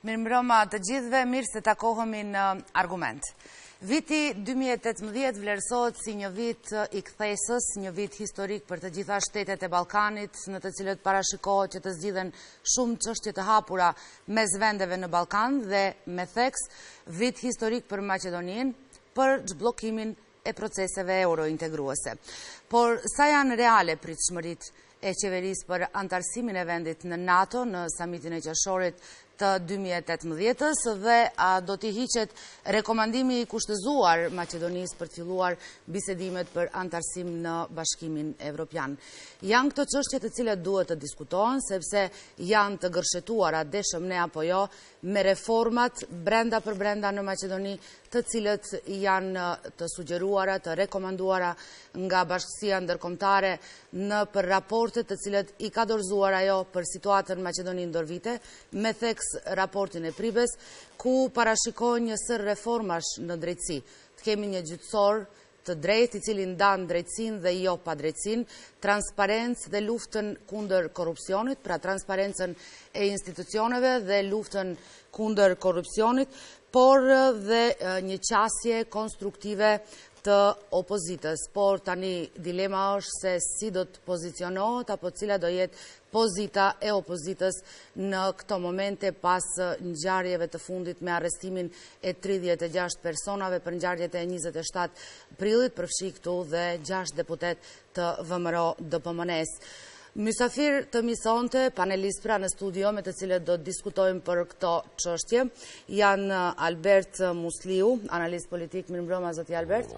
Mirëmbrëma të gjithëve, mirë se takohemi në argument. Viti 2018 vlerësohet si një vit i kthesës, një vit historik për të gjitha shtetet e Ballkanit, në të cilët parashikohet që të zgjidhen shumë çështje të hapura mes vendeve në Ballkan dhe me theks vit historik për Maqedoninë për zhbllokimin e proceseve eurointegruese. Por sa janë reale pritshmëritë e qeverisë për antarësimin e vendit në NATO në samitin e qershorit të 2018-ës dhe do t'i hiqet rekomandimi i kushtëzuar Maqedonisë për të filluar bisedimet për antarësim në Bashkimin Evropian. Janë këto çështje të cilat duhet të diskutohen, sepse janë të gërshetuara deshëm ne apo jo me reformat brenda për brenda në Maqedoni, të cilët janë të sugjeruara, të rekomanduara nga Bashkësia Ndërkombëtare në për raportet të cilët i ka dorëzuar ajo për situatën në Maqedoni ndër vite, me theks raportin e Pribes, ku parashikohen një sër reformash në drejtësi. Të kemi një gjyqësor të drejtë i cili ndan drejtësinë dhe jo pa drejtësinë, transparencë dhe luftën kundër korrupsionit, pra transparencën e institucioneve dhe luftën kundër korrupsionit, por dhe një qasje konstruktive të opozitës. Por tani dilema është se si do të pozicionohet apo cila do jetë pozita e opozitës në këto momente pas ngjarjeve të fundit me arrestimin e 36 personave për ngjarjet e 27 prillit, përfshi këtu dhe 6 deputet të VMRO DPMNE-s. Mysafir të misonte, panelist pra në studio me të cilët do të diskutojmë për këto çështje, janë Albert Musliu, analist politik. Mirëmbrëma zoti Albert.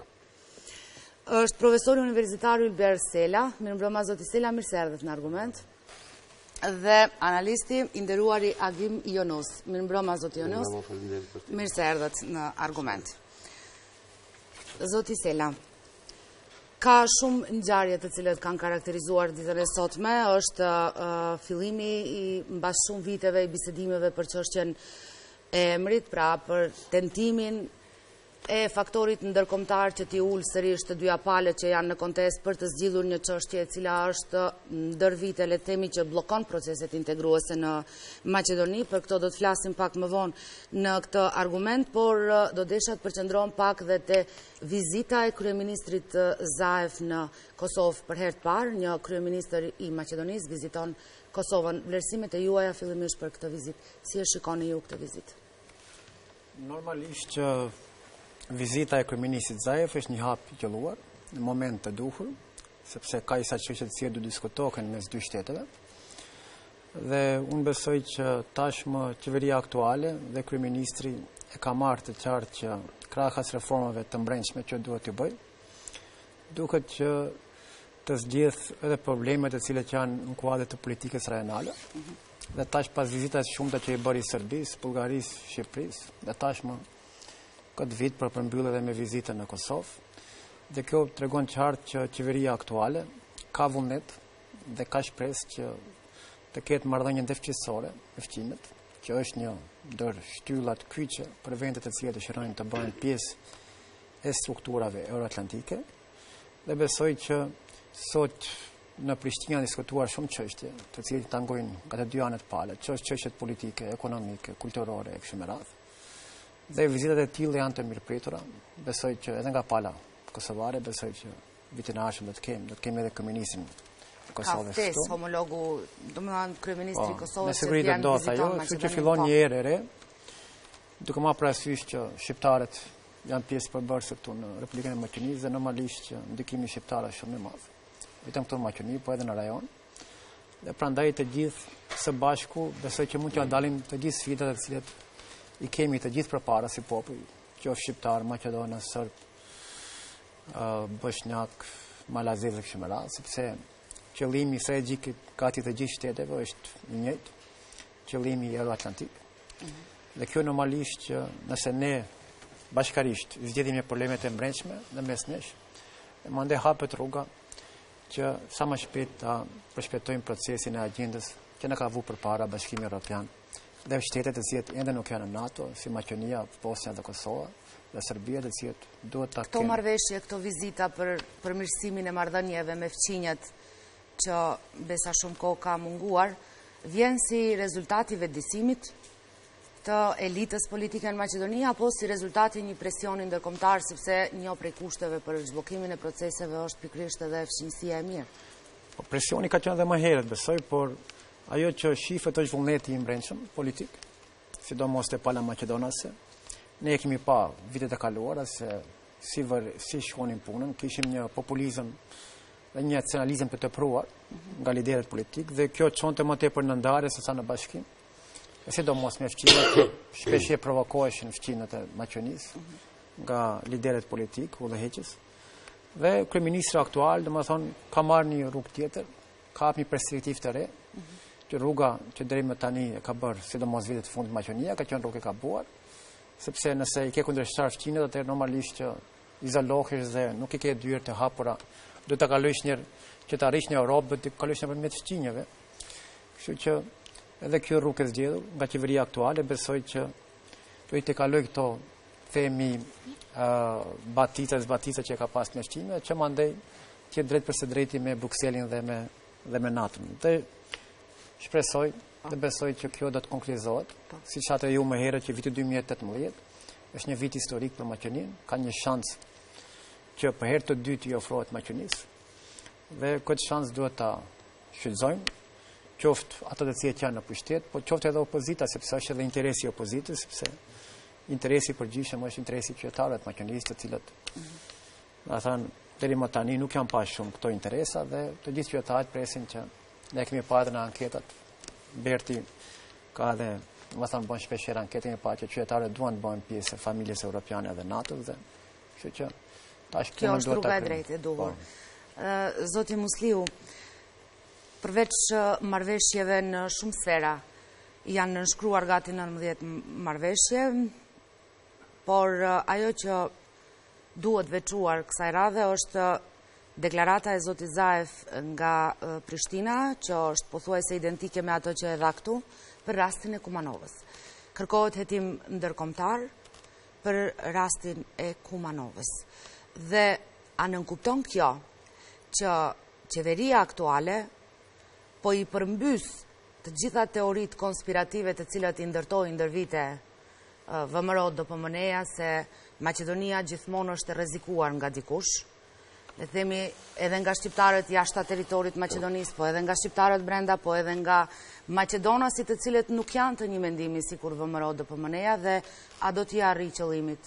Është profesori universitar Ylber Sela. Mirëmbrëma zoti Sela, mirë se erdhët në argument. Dhe analisti i nderuari Agim Ionus. Mirëmbrëma zoti Ionus. Mirë se erdhët në argument. Zoti Sela, ka shumë ngjarje të cilët kanë karakterizuar ditën e sotme, është fillimi mbas shumë viteve i bisedimeve për çështjen e emrit, pra për tentimin e faktorit ndërkombëtar që t'i ulë sërish të dyja palët që janë në kontest për të zgjidhur një çështje e cila është ndër vite, le të themi, që bllokon proceset integruese në Maqedoni. Për këto do të flasim pak më vonë në këtë argument, por do desha të përqendrohem pak dhe te vizita e kryeministrit Zaev në Kosovë për herë të parë. Një kryeministër i Maqedonisë viziton Kosovën. Vlerësimet e juaja fillimisht për këtë vizitë, si e shikoni ju këtë vizitë? Normalisht që vizita e kryeministit Zaev është një hap i qelluar në moment të duhur, sepse ka disa çështje të cilat do diskutohen mes dy shteteve. Dhe unë besoj që tashmë qeveria aktuale dhe kryeministri e ka marrë të qartë që krahas reformave të brendshme që duhet të bëjë, duket që të zgjidh edhe problemet të cilat janë në kuadër të politikës rajonale. Dhe tash pas vizitave shumëta që i bëri Serbisë, Bullgarisë, Shqipërisë, dhe tashmë këtë vit për përmbyllje edhe me vizitën në Kosovë. Dhe kjo tregon qartë që qeveria aktuale ka vullnet dhe ka shpresë që të ketë marrëdhënie ndërfaqësore me fqimet, që është një ndër shtyllat kyçe për vendet të cilat dëshirojnë të bëhen pjesë e strukturave euroatlantike. Dhe besoj që sot në Prishtinë diskutuar shumë çështje, të cilat tangojnë nga të dy anët palët, çështjet politike, ekonomike, kulturore e kështu me radhë. Dhe vizitat e tilla janë të mirëpritura. Besoj që edhe nga pala kosovare, besoj që vitin e ardhshëm do të kemi edhe kryeministrin e Kosovës. Ka ftesë homologu, domethënë kryeministri i Kosovës. Me siguri do ndodh ajo, kështu që fillon një erë e re, duke marrë parasysh që shqiptarët janë pjesë përbërëse këtu në Republikën e Maqedonisë dhe normalisht që ndikimi shqiptar është shumë i madh. Vetëm këtu në Maqedoni, po edhe në rajon. Dhe prandaj të gjithë së bashku besoj që mund t'ja dalim të gjithë sfidat të cilat i kemi të gjithë përpara si popull, qoftë shqiptar, maqedonë, serb, bosnjak, malazez e kështu me radhë, sepse qëllimi strategjik i gati të gjithë shteteve është i njëjtë, qëllimi euroatlantik. Dhe kjo normalisht që nëse ne bashkarisht zgjedhim problemet e brendshme në mes nesh, mandej hapet rruga që sa më shpejt ta përshpejtojmë procesin e agjendës që na ka vënë përpara Bashkimi Evropian dhe shtetet të cilat ende nuk janë në NATO, si Maqedonia, Bosnia dhe Kosova, dhe Serbia, të cilat duhet ta kenë. Këto marrëveshje, këto vizita për përmirësimin e marrëdhënieve me fqinjet që besa shumë kohë ka munguar, vjen si rezultati vetëdijsimit të elitës politike në Maqedoni, apo si rezultati një presioni ndërkombëtar, sepse një prej kushteve për zhbllokimin e proceseve është pikërisht edhe fshinësia e mirë? Presioni ka qenë edhe më herët, besoj, por ajo që shifet është vullneti i brendshëm politik, sidomos te pala maqedonase. Ne kemi pa vitet e kaluara se si shkonin punën, kishim një populizëm dhe një nacionalizëm të tepruar nga liderët politik, dhe kjo çonte më tepër në ndarje se sa në bashkim. Sidomos me fqinët, shpesh provokoheshin fqinët e Maqedonisë nga liderët politik, udhëheqës. Dhe kryeministri aktual, domethënë, ka marrë një rrugë tjetër, ka hapur një perspektivë të re, që rruga që deri më tani e ka bërë, sidomos vitet e fundit Maqedonia, ka qenë rrugë e gabuar, sepse nëse i ke kundërshtar fqinët, atëherë normalisht që izolohesh dhe nuk i ke dyert të hapura, do të kalosh që të arrish në Europë, do të kalosh nëpërmjet fqinjeve. Kështu që edhe kjo rrugë e zgjedhur nga qeveria aktuale, besoj që do të kaloj këto themi batica që ka pas me fqinjve, që mandej tjetë drejt përse drejti me Brukselin dhe me NATO-n. Dhe shpresoj dhe besoj që kjo do të konkretizohet, siç atë ju më herët që viti 2018 është një vit historik për Maqedoninë, ka një shans që për herë të dytë i ofrohet Maqedonisë, dhe këtë shans duhet ta shfrytëzojmë, qoftë ato të cilët janë në pushtet, po qoftë edhe opozita, sepse është edhe interesi i opozitës, sepse interesi i përgjithshëm është interesi i qytetarëve të Maqedonisë, të cilët, do të thënë, deri më tani nuk janë pas shumë këto interesa, dhe të gjithë qytetarët presin që ne kemi parë në anketat. Berti ka edhe, më thënë, bën shpeshherë anketën e parë që qytetarët duan të bëhen pjesë e familjes europiane dhe NATO-s, dhe kështu që tash kjo është rruga e drejtë e duhur. Zoti Musliu, përveç marrëveshjeve në shumë sfera, janë nënshkruar gati 19 marrëveshje, por ajo që duhet veçuar kësaj radhe është deklarata e zotit Zaev nga Prishtina, që është pothuajse identike me ato që e dha këtu, për rastin e Kumanovës. Kërkohet hetim ndërkombëtar për rastin e Kumanovës. Dhe a nënkupton kjo që qeveria aktuale po i përmbys të gjitha teoritë konspirative të cilat i ndërtojnë ndër vite VMRO DPMN-ja se Maqedonia gjithmonë është e rrezikuar nga dikush, le themi edhe nga shqiptarët jashtë territorit Maqedonisë, po edhe nga shqiptarët brenda, po edhe nga maqedonasit të cilët nuk janë të një mendimi sikur VMRO DPMN-ja, dhe a do t'i arrijë qëllimit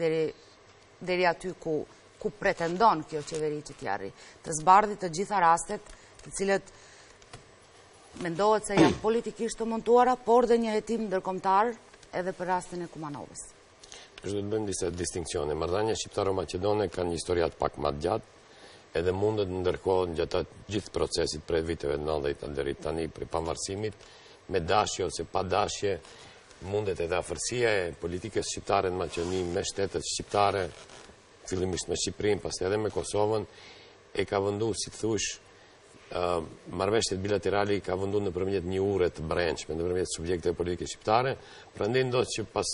deri aty ku pretendon kjo qeveri që t'i arrijë, të zbardhë të gjitha rastet të cilët mendohet se janë politikisht të montuara, por dhe një hetim ndërkombëtar edhe për rastin e Kumanovës. Është do të bëjmë disa distinksione. Marrëdhënia shqiptaro-maqedone ka një histori pak më të gjatë, edhe mundet ndërkohë gjatë gjithë procesit prej viteve 90 deri tani për pavarësimit, me dashje ose pa dashje, mundet edhe afërsia e politikës shqiptare në Maqedoni me shtetet shqiptare, fillimisht me Shqipërinë, pastaj edhe me Kosovën, e ka vendu, si thush, marrëveshjet bilaterale i ka vendu nëpërmjet një ure të brendshme, nëpërmjet subjekteve politike shqiptare, prandaj ndodh që pas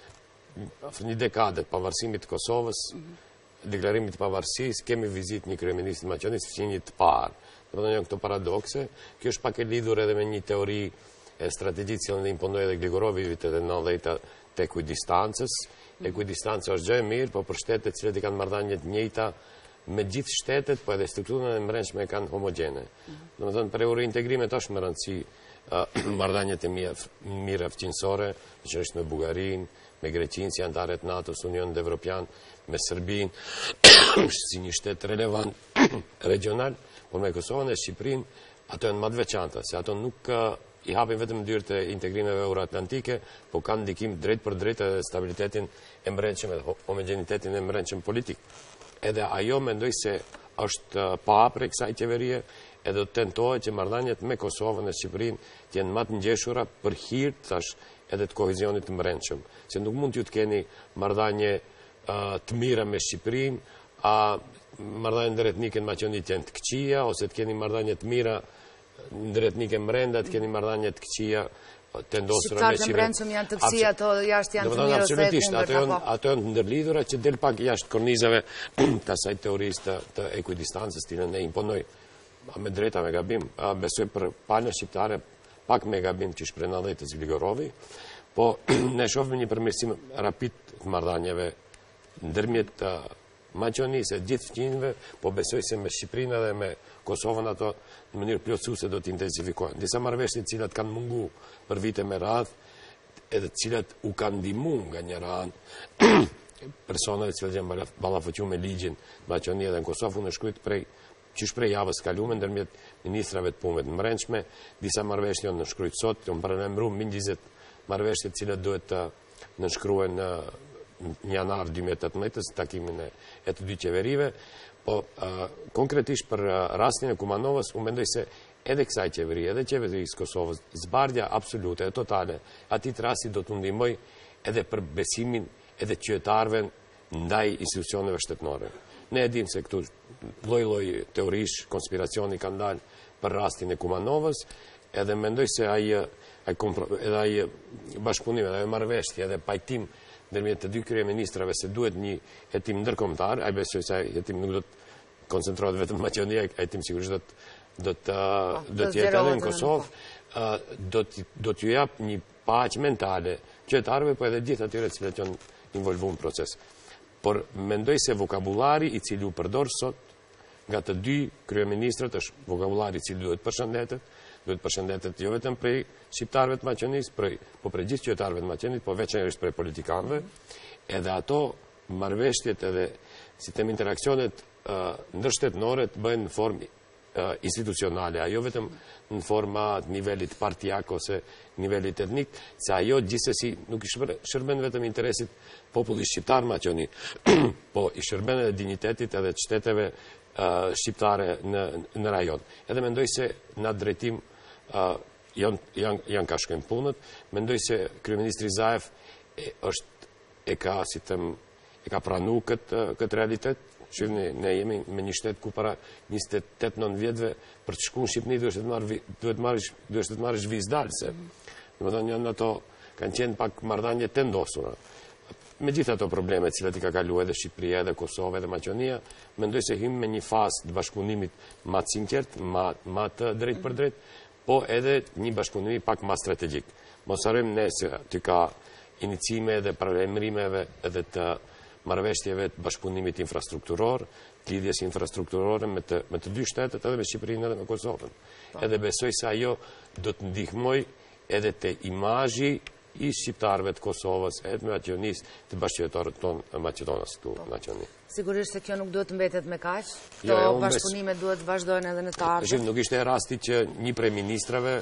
një dekade pavarësimit të Kosovës, deklarimit të pavarësisë, kemi vizitë një kryeminist të Maqedonisë, fqinjit të parë. Domethënë janë këto paradokse. Kjo është pak e lidhur edhe me një teori e strategjisë që imponoi edhe Gligorovi vitet e 90 te ekuidistancës. Ekuidistanca është gjë e mirë, por për shtetet të cilët i kanë marrëdhënie të njëjta me gjithë shtetet, po edhe strukturën e brendshme kanë homogjene. Domethënë për reintegrimet është më rëndësi marrëdhëniet e mira fqinësore, veçanërisht me Bullgarinë, me Greqinë si anëtarët NATO-s, Unionit Evropian, me Serbinë, si një shtet relevant regional, por me Kosovën e Shqipërinë, ato janë më të veçanta, se ato nuk i hapin vetëm dyert e integrimeve euroatlantike, po kanë ndikim drejt për drejt edhe stabilitetin e brendshëm dhe homogenitetin e brendshëm politik. Edhe ajo mendoj se është pa hapur kësaj qeverie, edhe do të tentohet që marrëdhëniet me Kosovën e Shqipërinë të jenë më të ngjeshura për hir tash edhe të kohezionit të brendshëm. Se nuk mund t'ju të keni marrëdhënie të mira me Shqipërinë, a marrëdhënie ndëretnike në Maqedoni të jenë të këqija, ose të keni marrëdhënie të mira ndëretnike brenda, të keni marrëdhënie të këqija të ndosura me Shqipërinë. Shqiptarët e brendshëm janë të këqija, ato jashtë janë të mirë ose e kundërta. Ato janë ndërlidhura që del pak jashtë kornizave të asaj teorisë të ekuidistancës, cilën ne imponoi me drejta me gabim. Besoj për palën shqiptare pak me gabim që shprenadhej të Zgligorovi, Po ne shohim një përmirësim rapid të marrëdhënieve ndërmjet Maqedonisë e gjithë fqinjve, po besoj se me Shqipërinë dhe me Kosovën ato në mënyrë plotësuese do të intensifikohen. Disa marrëveshje të cilat kanë mungu për vite me radhë, edhe të cilat u kanë ndihmu nga njëra anë personave që janë ballafuqur me ligjin Maqedonia dhe në Kosovë në shkruajt prej javës kalume ndërmjet ministrave të punëve të brendshme, disa marrëveshje janë nënshkruajt sot, janë paralemruar mbi 20 marrëveshje të cilat duhet të nënshkruhen në janar 2018 takimin e të dy qeverive, po konkretisht për rastin e Kumanovës, unë mendoj se edhe kësaj qeveri, edhe qeverisë Kosovës, zbardhja absolute e totale atij rasti do të ndihmoj edhe për besimin edhe qytetarëve ndaj institucioneve shtetërore. Ne e dimë se këtu lloj teorish, konspiracioni kanë dalë për rastin e Kumanovës, edhe mendoj se ai bashkëpunim, edhe marrëveshje, edhe pajtim ndërmjet të dy kryeministrave se duhet një hetim ndërkombëtar, ai besoj se ai hetim nuk do të koncentrohet vetëm në Maqedoni, ai hetim sigurisht do të jetë edhe në Kosovë, do t'ju jap një paqe mentale qytetarëve, po edhe gjithë atyre të cilët janë involvuar në proces. Por mendoj se vokabulari i cili u përdor sot nga të dy kryeministrat është vokabulari i cili duhet përshëndetet jo vetëm prej shqiptarëve të Maqedonisë, po prej gjithë qytetarëve të Maqedonisë, po veçanërisht prej politikanëve, edhe ato marrëveshjet edhe si them interaksionet ndërshtetënore të bëhen në formë institucionale, ajo vetëm në forma të nivelit partijak ose nivelit etnik, se ajo gjithsesi nuk i shërben vetëm interesit popullit shqiptar Maqedoni, po i shërben edhe dinjitetit edhe të shteteve shqiptare në rajon. Edhe mendoj se në atë drejtim janë ka shkojnë punët, mendoj se kryeministri Zaev e ka pranu këtë realitet. Shifni, ne jemi me një shtet ku para 28-9 vjetëve për të shku në Shqipëni duhet të marrësh vizë dalëse. Dhe më thonë, janë ato kanë qenë pak marrëdhënie të ndosura. Me gjithë ato probleme cilat i ka kalu edhe Shqipëria, edhe Kosova, edhe Maqedonia, mendoj se hym me një fazë të bashkëpunimit ma të sinqert, ma të drejt për drejt, po edhe një bashkëpunimi pak ma strategjik. Mos harrojmë ne se aty ka inicime dhe paralemrimeve edhe të marrëveshjeve të bashkëpunimit infrastrukturor, të lidhjes infrastrukturore me të dy shtetet, edhe me Shqipërinë edhe me Kosovën. Edhe besoj se ajo do të ndihmoj edhe te imazhi i shqiptarëve të Kosovës, edhe me Maqedonisë, të bashkëqytetarët tonë Maqedonës këtu në Maqedoni. Sigurisht se kjo nuk duhet të mbetet me kaq. Këto bashkëpunime duhet të vazhdojnë edhe në të ardhmen. Nuk ishte rasti që një prej ministrave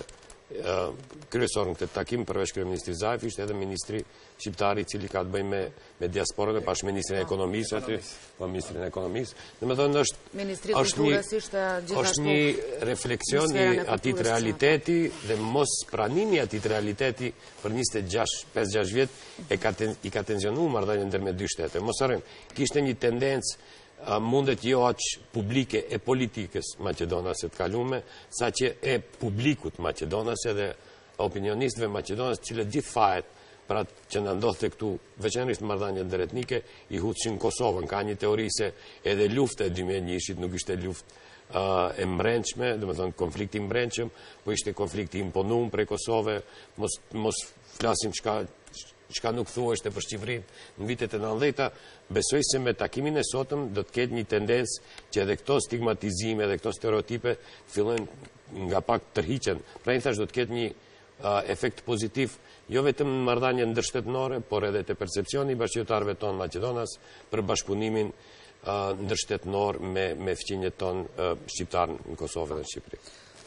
kryesor në këtë takim përveç kryeministrit Zaev ishte edhe ministri shqiptar i cili ka të bëjë me diasporën e pash ministrin e ekonomisë aty, po ministrin e ekonomisë. Domethënë Ministri i Kulturës ishte gjithashtu. Është një refleksion i atij realiteti dhe mos pranimi i atij realiteti për 5-6 vjet i ka tensionuar marrëdhënien ndërmjet dy shtete. Mos harrojmë, kishte një tendencë mundet jo aq publike e politikës Maqedonas të kalume, sa që e publikut Maqedonas edhe opinionistëve Maqedonas, cilët gjithë fajet për atë që në ndodhte këtu, veçanërisht marrëdhëniet ndërretnike, i hutshin Kosovën. Ka një teori se edhe lufta e 2001-shit nuk ishte luftë e mbrendshme, domethënë konflikti i mbrendshëm, po ishte konflikti i imponuar prej Kosove, mos flasim çka nuk thuheshte për Shqipërinë në vitet e 90-ta, besoj se me takimin e sotëm do të ketë një tendencë që edhe këto stigmatizime, edhe këto stereotipe fillojnë nga pak tërhiqen. Pra i thash do të ketë një efekt pozitiv, jo vetëm në marrëdhënie ndërshtetënore, por edhe te percepcioni i bashkëqytetarëve tonë Maqedonas për bashkëpunimin ndërshtetënor me fqinjet tonë shqiptar në Kosovë dhe në Shqipëri.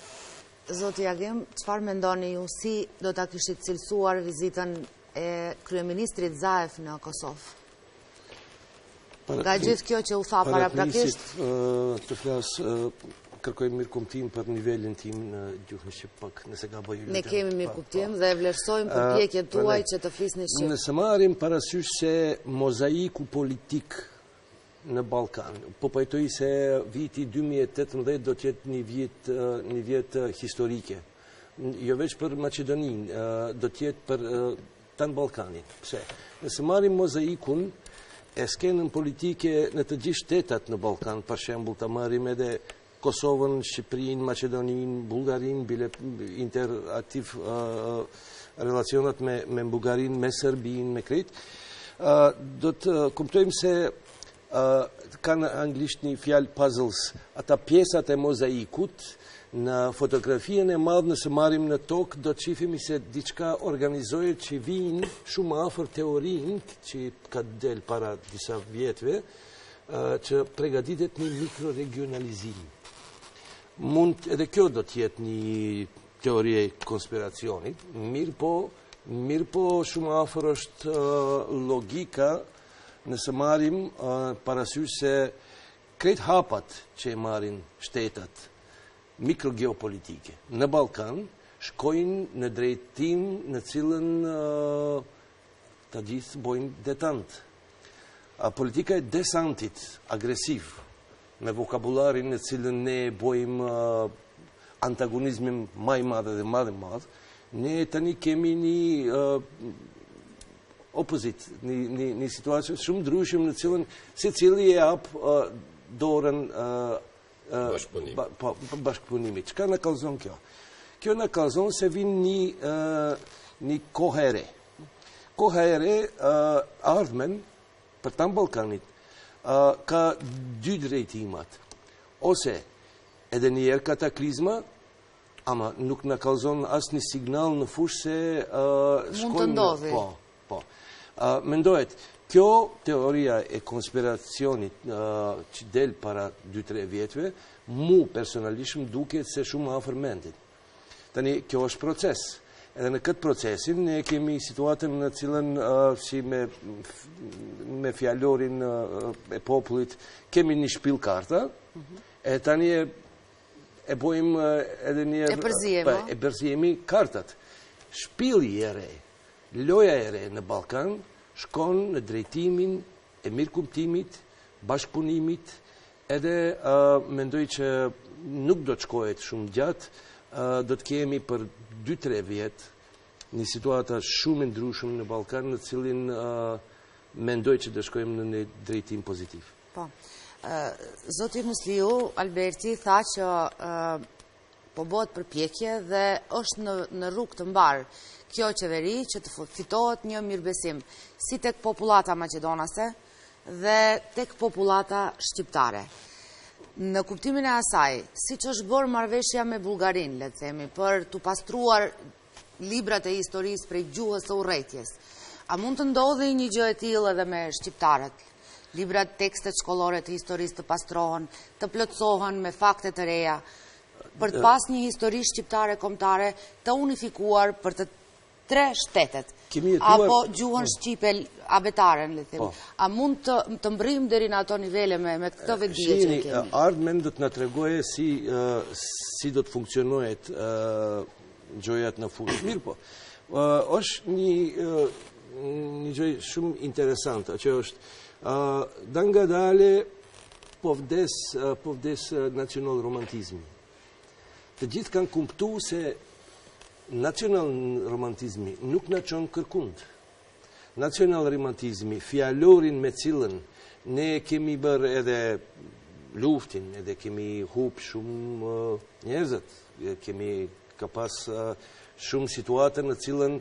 Zoti Agim, çfarë mendoni ju, si do ta kishit cilësuar vizitën e kryeministrit Zaev në Kosovë? Nga gjithë kjo që u tha paraprakisht? Të flas, kërkoj mirëkuptim për nivelin tim në gjuhën shqip, nëse ka bëjë. Ne kemi mirëkuptim dhe vlerësojmë përpjekjet tuaj që të flisni shqip. Nëse marrim parasysh se mozaiku politik në Ballkan, po pajtoj se viti 2018 do të jetë një vit historike. Jo veç për Maqedoninë, do të jetë për tan Ballkanin. Pse? Nëse marrim mozaikun e skenën politike në të gjithë shtetet në Ballkan, për shembull të marrim edhe Kosovën, Shqipërinë, Maqedoninë, Bullgarinë, bile interaktiv relacionat me Bugarin, me Serbin, me krejt, do të kuptojmë se kanë anglisht një fjalë puzzles, ata pjesat e mozaikut në fotografien e madhë nëse marim në tokë, do të qifimi se diçka organizohet që vinë shumë afër teorinë që ka del para disa vjetëve, që pregaditet një mikroregionalizim. Mund edhe kjo do t'jetë një teorie konspiracionit, mirë po shumë afër është logika nëse marim parasysh se krejt hapat që e marin shtetat mikrogeopolitike në Ballkan shkojnë në drejtim në cilën të gjithë bojnë detant. Politika e desantit agresiv me vokabularin në cilën ne bojmë antagonizmin maj madhe dhe madhe, ne tani kemi një opozit, një situacion shumë ndryshëm në cilën se cili e apë dorën bashkëpunimit. Çka në kallzon kjo? Kjo në kallzon se vinë një kohë ere, ardhmen për tanë Ballkanit ka dy drejtimat. Ose edhe njerë kataklizma, ama nuk në kallzon asë një signal në fushë se mund të ndodhi. Po. Mendohet, kjo teoria e konspiracionit që del para 2-3 vjetëve, mu personalisht më duket se shumë afër mendit. Tani, kjo është proces. Edhe në këtë procesin, ne kemi situatën në cilën si me fjallorin e popullit, kemi një shpil karta, e tani e bojmë edhe një... E përzijemi kartat. Shpili e re, loja e re në Ballkan, shkon në drejtimin e mirëkuptimit, bashkëpunimit, edhe mendoj që nuk do të shkohet shumë gjatë, do të kemi për 2-3 vjetë një situata shumë ndryshëm në Ballkan, në cilin mendoj që do shkojmë në një drejtim pozitiv. Po. Zoti Musliu, Alberti, tha që po bëhet përpjekje dhe është në rrugë të mbarë kjo qeveri që të fitohet një mirëbesim si tek populata maqedonase dhe tek populata shqiptare. Në kuptimin e asaj, si që është bërë marrëveshja me Bullgarin, le të themi, për të pastruar librat e historisë prej gjuhës së urrëties, a mund të ndodhi një gjë e tillë edhe me shqiptarët? Librat, tekstet shkollore të historisë të pastrohen, të plotësohen me fakte të reja, për të pas një histori shqiptare kombëtare të unifikuar për të 3 shtetet, apo gjuhën shqipe abetaren, le themi. A mund të mbrim deri në ato nivele me këtë vetdije që kemi? Ardhmen do të na tregoje si do të funksionohet gjojat në fushë. Mirë po, është një gjë shumë interesante, që është dangadale po vdes nacional romantizmi. Të gjithë kanë kuptu se nacional romantizmi nuk në qonë kërkund. Nacional romantizmi, fjallorin me cilën ne kemi bërë edhe luftin, edhe kemi hup shumë njerëzët, kemi ka pas shumë situatën në cilën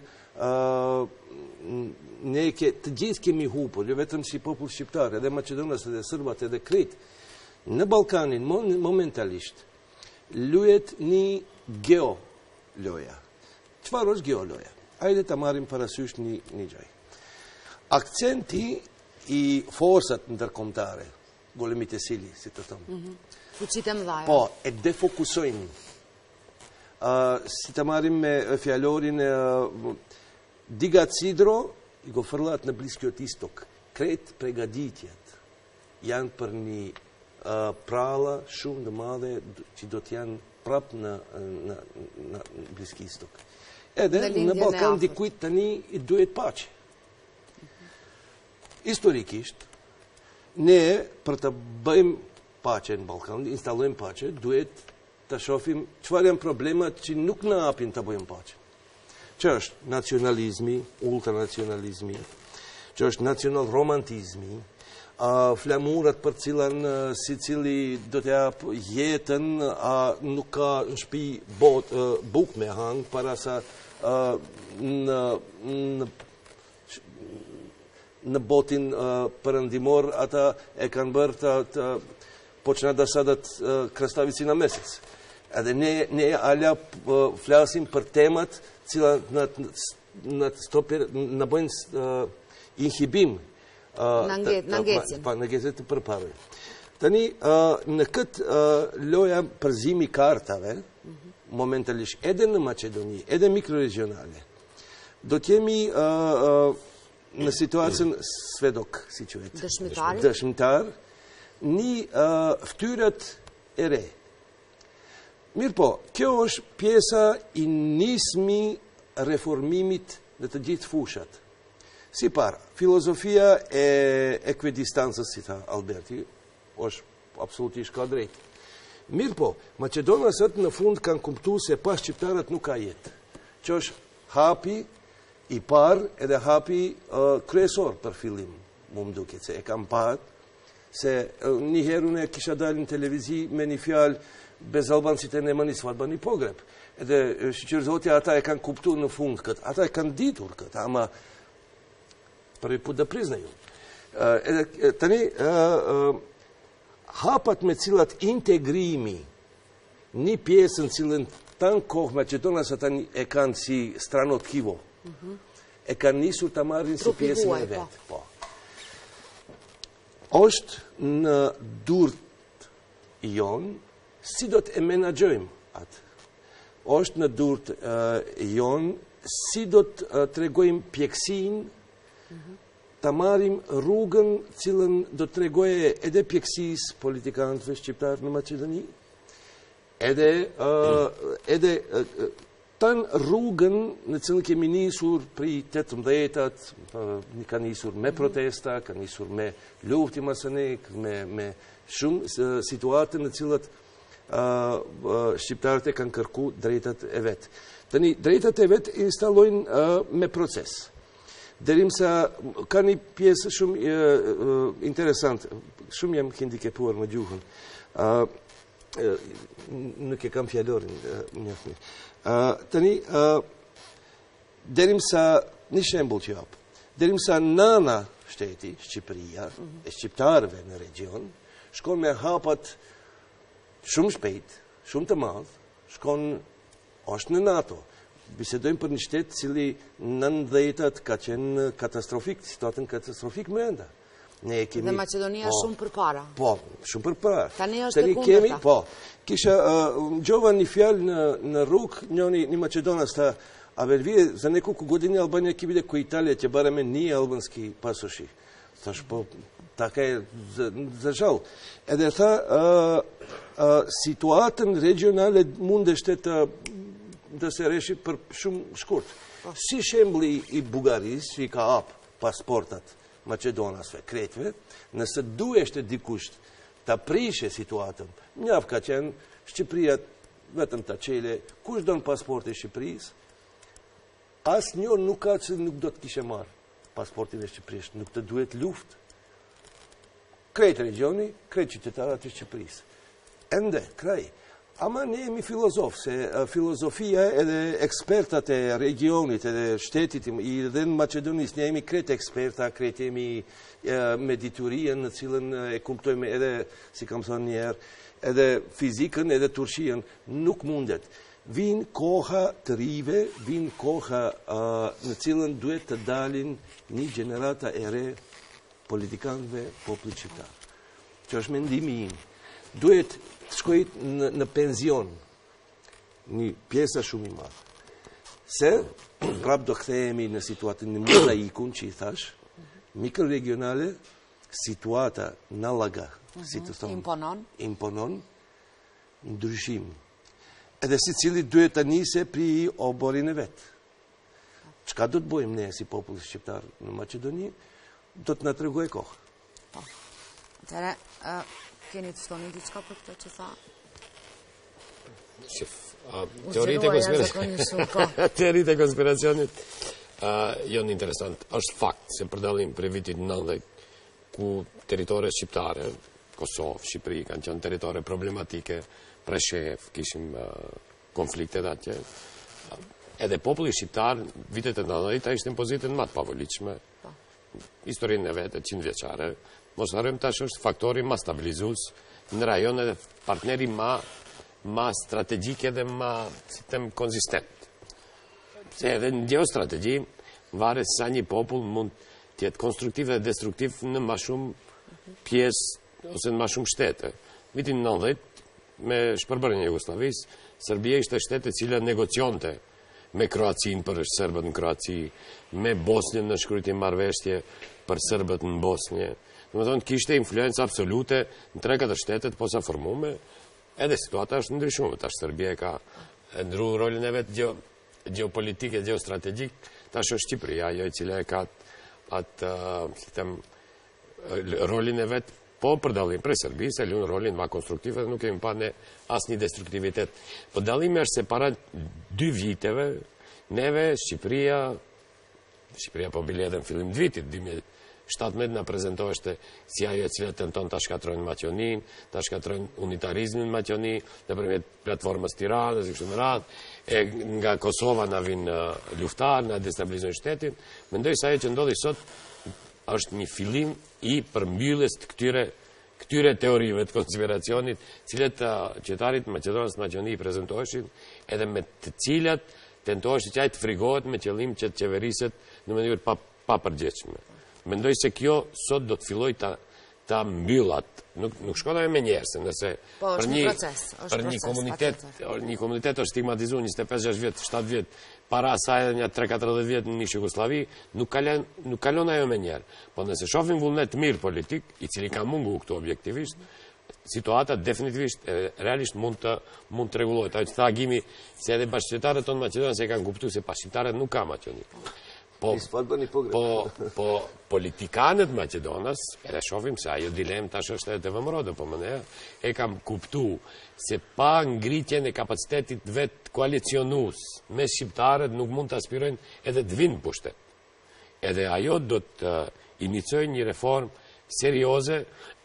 ne të gjithë kemi hupur, jo vetëm si popull shqiptar, edhe Maqedonas, edhe Sërbat, edhe Kret. Në Ballkanin, momentalisht, luhet një geoloja. Çfarë është geoloja? Hajde ta marrim parasysh një gjë. Akcenti i forsat ndërkombëtare, golemit e sili, si të thëmë. Fuqitë e mëdha. Po, e defokusojnë. Si të marrim me fjallorin Diga Cidro, i gofërlat në Bliskjot Istok. Kret pregaditjet janë për një pralla shumë të madhe që do të janë prap në Bliski Istok. Edhe në Ballkan dikujt tani i duhet paqe. Historikisht, ne për të bëjmë paqe në Ballkan, instalojmë paqe, duhet të shohim çfarë janë problemat që nuk na hapin të bëjmë paqe. Që është nacionalizmi, ultranacionalizmi, që është nacional romantizmi, flamurat për cilën si cili do të jap jetën, nuk ka në shtëpi buk me hang para sa në botin përëndimor, ata e kanë bërë të počna da sadat krastavicin në meses. Edhe ne ala flasim për temat cila në bojnë inhibim në ngecin. Në ngecin të përparë. Tani, në këtë loja përzimi kartave, momentalisht edhe në Macedoni, edhe mikroregionale, do t'jemi në situacën svedok, si që vetë. Dëshmitar, një ftyrët e re. Mirë po, kjo është pjesa i nismi reformimit në të gjithë fushat. Si para, filozofia e ekvidistancës, si tha Alberti, është absolutisht ka drejt. Mirë po, Macedonasët në fund kanë kuptu se pas shqiptarët nuk ka jetë. Që është hapi i parë edhe hapi kryesor për fillim, mu më duket, se e kam parë, se një herën e kisha dalë në televizi me një fjalë bez albancit e në më njësë falba një pogreb. Edhe shqyrë zotja ata e kanë kuptu në fund këtë, ata e kanë ditur këtë, ama për i put dhe priznë ju. Edhe tani, hapat me cilat integrimi një pjesën cilën tanë kohë Macedonas ata e kanë si stranot kivo, e kanë njësur të marrin si pjesën e vetë. Po. Është në durt jonë, si do të e menagjojmë atë. Është në durt jonë, si do të tregojmë pjekësin, të marim rrugën cilën do të tregoje edhe pjekësis politikanëve shqiptarë në Macedoni, edhe tanë rrugën në cilën kemi njësur pri 18-at, ka njësur me protesta, ka njësur me lufti masonik, me shumë situatën në cilët shqiptarët e kanë kërku drejtat e vetë. Tani, drejtat e vetë instalojnë me proces. Derim sa ka një pjesë shumë interesant, shumë jam handikepuar më gjuhën, nuk e kam fjallorin njëfni. Tani, derim sa një shembull që japë, derim sa nana shteti, Shqipëria, e shqiptarëve në region, shkon me hapat shumë shpejt, shumë të madhë, shkon është në NATO. Bisedojmë për një shtetë cili në 90-at ka qenë katastrofik, situatën katastrofik më enda. Dhe Macedonia shumë për para. Po, shumë për para. Tani është e kundërta. Po, kisha gjova një fjalë në rrugë, një Macedonas ta avervije, za nekoliko godina Albanija ki bide ko Italija će barem nije albanski pasoši. Thash, po, taka je za žal. Edhe tha, situatën regionale mundeshte të se reshi për shumë shkurt. Si shembli i Bugaris, që i ka apë pasportat Macedonasve, Kretve, nëse dueshte dikusht të prishe situatën, njaf ka qenë Shqipëria vetëm të qele, kush do në pasporti Shqipëris, as njërë nuk ka që nuk do të kishe marë pasportin e Shqipërisht, nuk të duhet luft. Krejt regioni, krejt qytetarat e Shqipëris. Ende, kraj. Ama ne jemi filozofë, se filozofia edhe ekspertat e regionit edhe shtetit edhe në Macedonis, ne jemi krejt eksperta, krejt jemi me diturien në cilën e kumptojme edhe, si kam thonë njerë, edhe fizikën edhe turshien, nuk mundet. Vin koha të rive, vin koha në cilën duhet të dalin një generata e re politikanëve popullit shqiptar. Që është mendimi im. Duhet të shkojt në penzion një pjesa shumë i madhë. Se, prap do kthehemi në situatën në mozaikun që i thash, mikroregionale, situata në laga, si të thonë, imponon, ndryshim. Edhe si cili duhet të njëse pri oborin e vetë. Qka do të bojmë ne si popull shqiptar në Macedoni, do të në tregoj kohë. Tere, keni të shtoni diçka për këtë që tha? Teoritë e konspiracionit janë interesant. Është fakt se përdalim për vitit 90, ku teritore shqiptare, Kosovë, Shqipëri, kanë qenë teritore problematike, Preshef, kishim konfliktet atje. edhe populli shqiptar, vitet e 90-ta ishte në pozitën më të pavolitshme. Historinë e vetë, 100 vjeçare. Mos harrojmë tash është faktori më stabilizues në rajon edhe partneri më strategjik edhe më, si them, konzistent. Se edhe në geostrategji varet sa një popull mund të jetë konstruktiv dhe destruktiv në më shumë pjesë ose në më shumë shtete. Vitin 90, me shpërbërjen e Jugosllavisë, Serbia ishte shtet e cila negocionte me Kroacinë për serbët në Kroaci, me Bosnjën në shkrytje marrëveshje për serbët në Bosnjë. Domethënë kishte influencë absolute në 3-4 shtetet posaformuar, edhe situata është ndryshuar. Tash Serbia ka ndryshuar rolin e vet geopolitik e geostrategjik, tash është Shqipëria ajo e cila e ka atë, si them, rolin e vet, po për dallim prej Serbisë, e luan rolin më konstruktiv dhe nuk kemi pa ne asnjë destruktivitet. Po dallimi është se para 2 viteve neve Shqipëria po bile edhe në fillim të vitit 2017 na prezantoheshte si ajo e cila tenton ta shkatrojnë Maqedonin, ta shkatrojnë unitarizmin në Maqedoni nëpërmjet platformës Tiranës e kështu me radhë, e nga Kosova na vijnë luftar, na destabilizojnë shtetin. Mendoj se ajo që ndodhi sot është një fillim i përmbylljes të këtyre teorive të konspiracionit, cilat qytetarët Maqedonës në Maqedoni prezantoheshin, edhe me të cilat tentoheshin që ai të frigohet me qëllim që të qeveriset në mënyrë pa përgjithshme. Mendoj se kjo sot do të filloj ta mbyllat. Nuk shkon ajo me njerëz, nëse për një komunitet është stigmatizuar 25-6 vjet, 7 vjet, para asaj edhe një 3-40 vjet në Jugosllavi, nuk kalon ajo me njerë. Po nëse shohim vullnet mirë politik, i cili ka mungu këtu objektivisht, situata definitivisht realisht mund të rregullohet. Ajo që tha Agimi se edhe bashkëqytetarët tonë Maqedonës e kanë kuptuar se pa shqiptarët nuk ka Maqedoni. Po politikanët Maqedonës, edhe shohim se ajo dilemë tash është edhe të vëmërodë, po më ne e kam kuptu se pa ngritjen e kapacitetit vet koalicionues me shqiptarët nuk mund të aspirojnë edhe të vinë pushtet. Edhe ajo do të inicojë një reformë serioze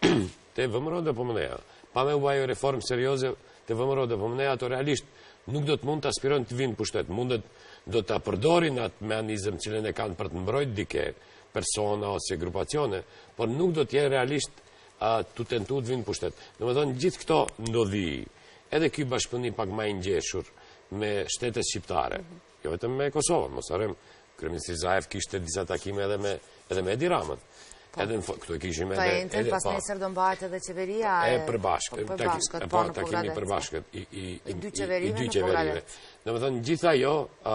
të vëmërodë, po më ne. Pa me u ajo reformë serioze të vëmërodë, po më ne, ato realisht nuk do të mund të aspirojnë të vinë pushtet. Do të përdorin atë mehanizëm cilën e kanë për të mbrojtë dike persona ose grupacione, por nuk do të jenë realisht të tentu të vinë pushtet. Domethënë gjithë këto ndodhi, edhe ky bashkëpunim pak më i ngjeshur me shtetet shqiptare, jo vetëm me Kosovën, mos harrojmë, kryeministri Zaev kishte disa takime edhe me Edi Ramën. Edhe këtu e kishim edhe pas nesër do mbahet edhe qeveria e përbashkët, takimi përbashkët i dy qeverive. Domethënë gjithë ajo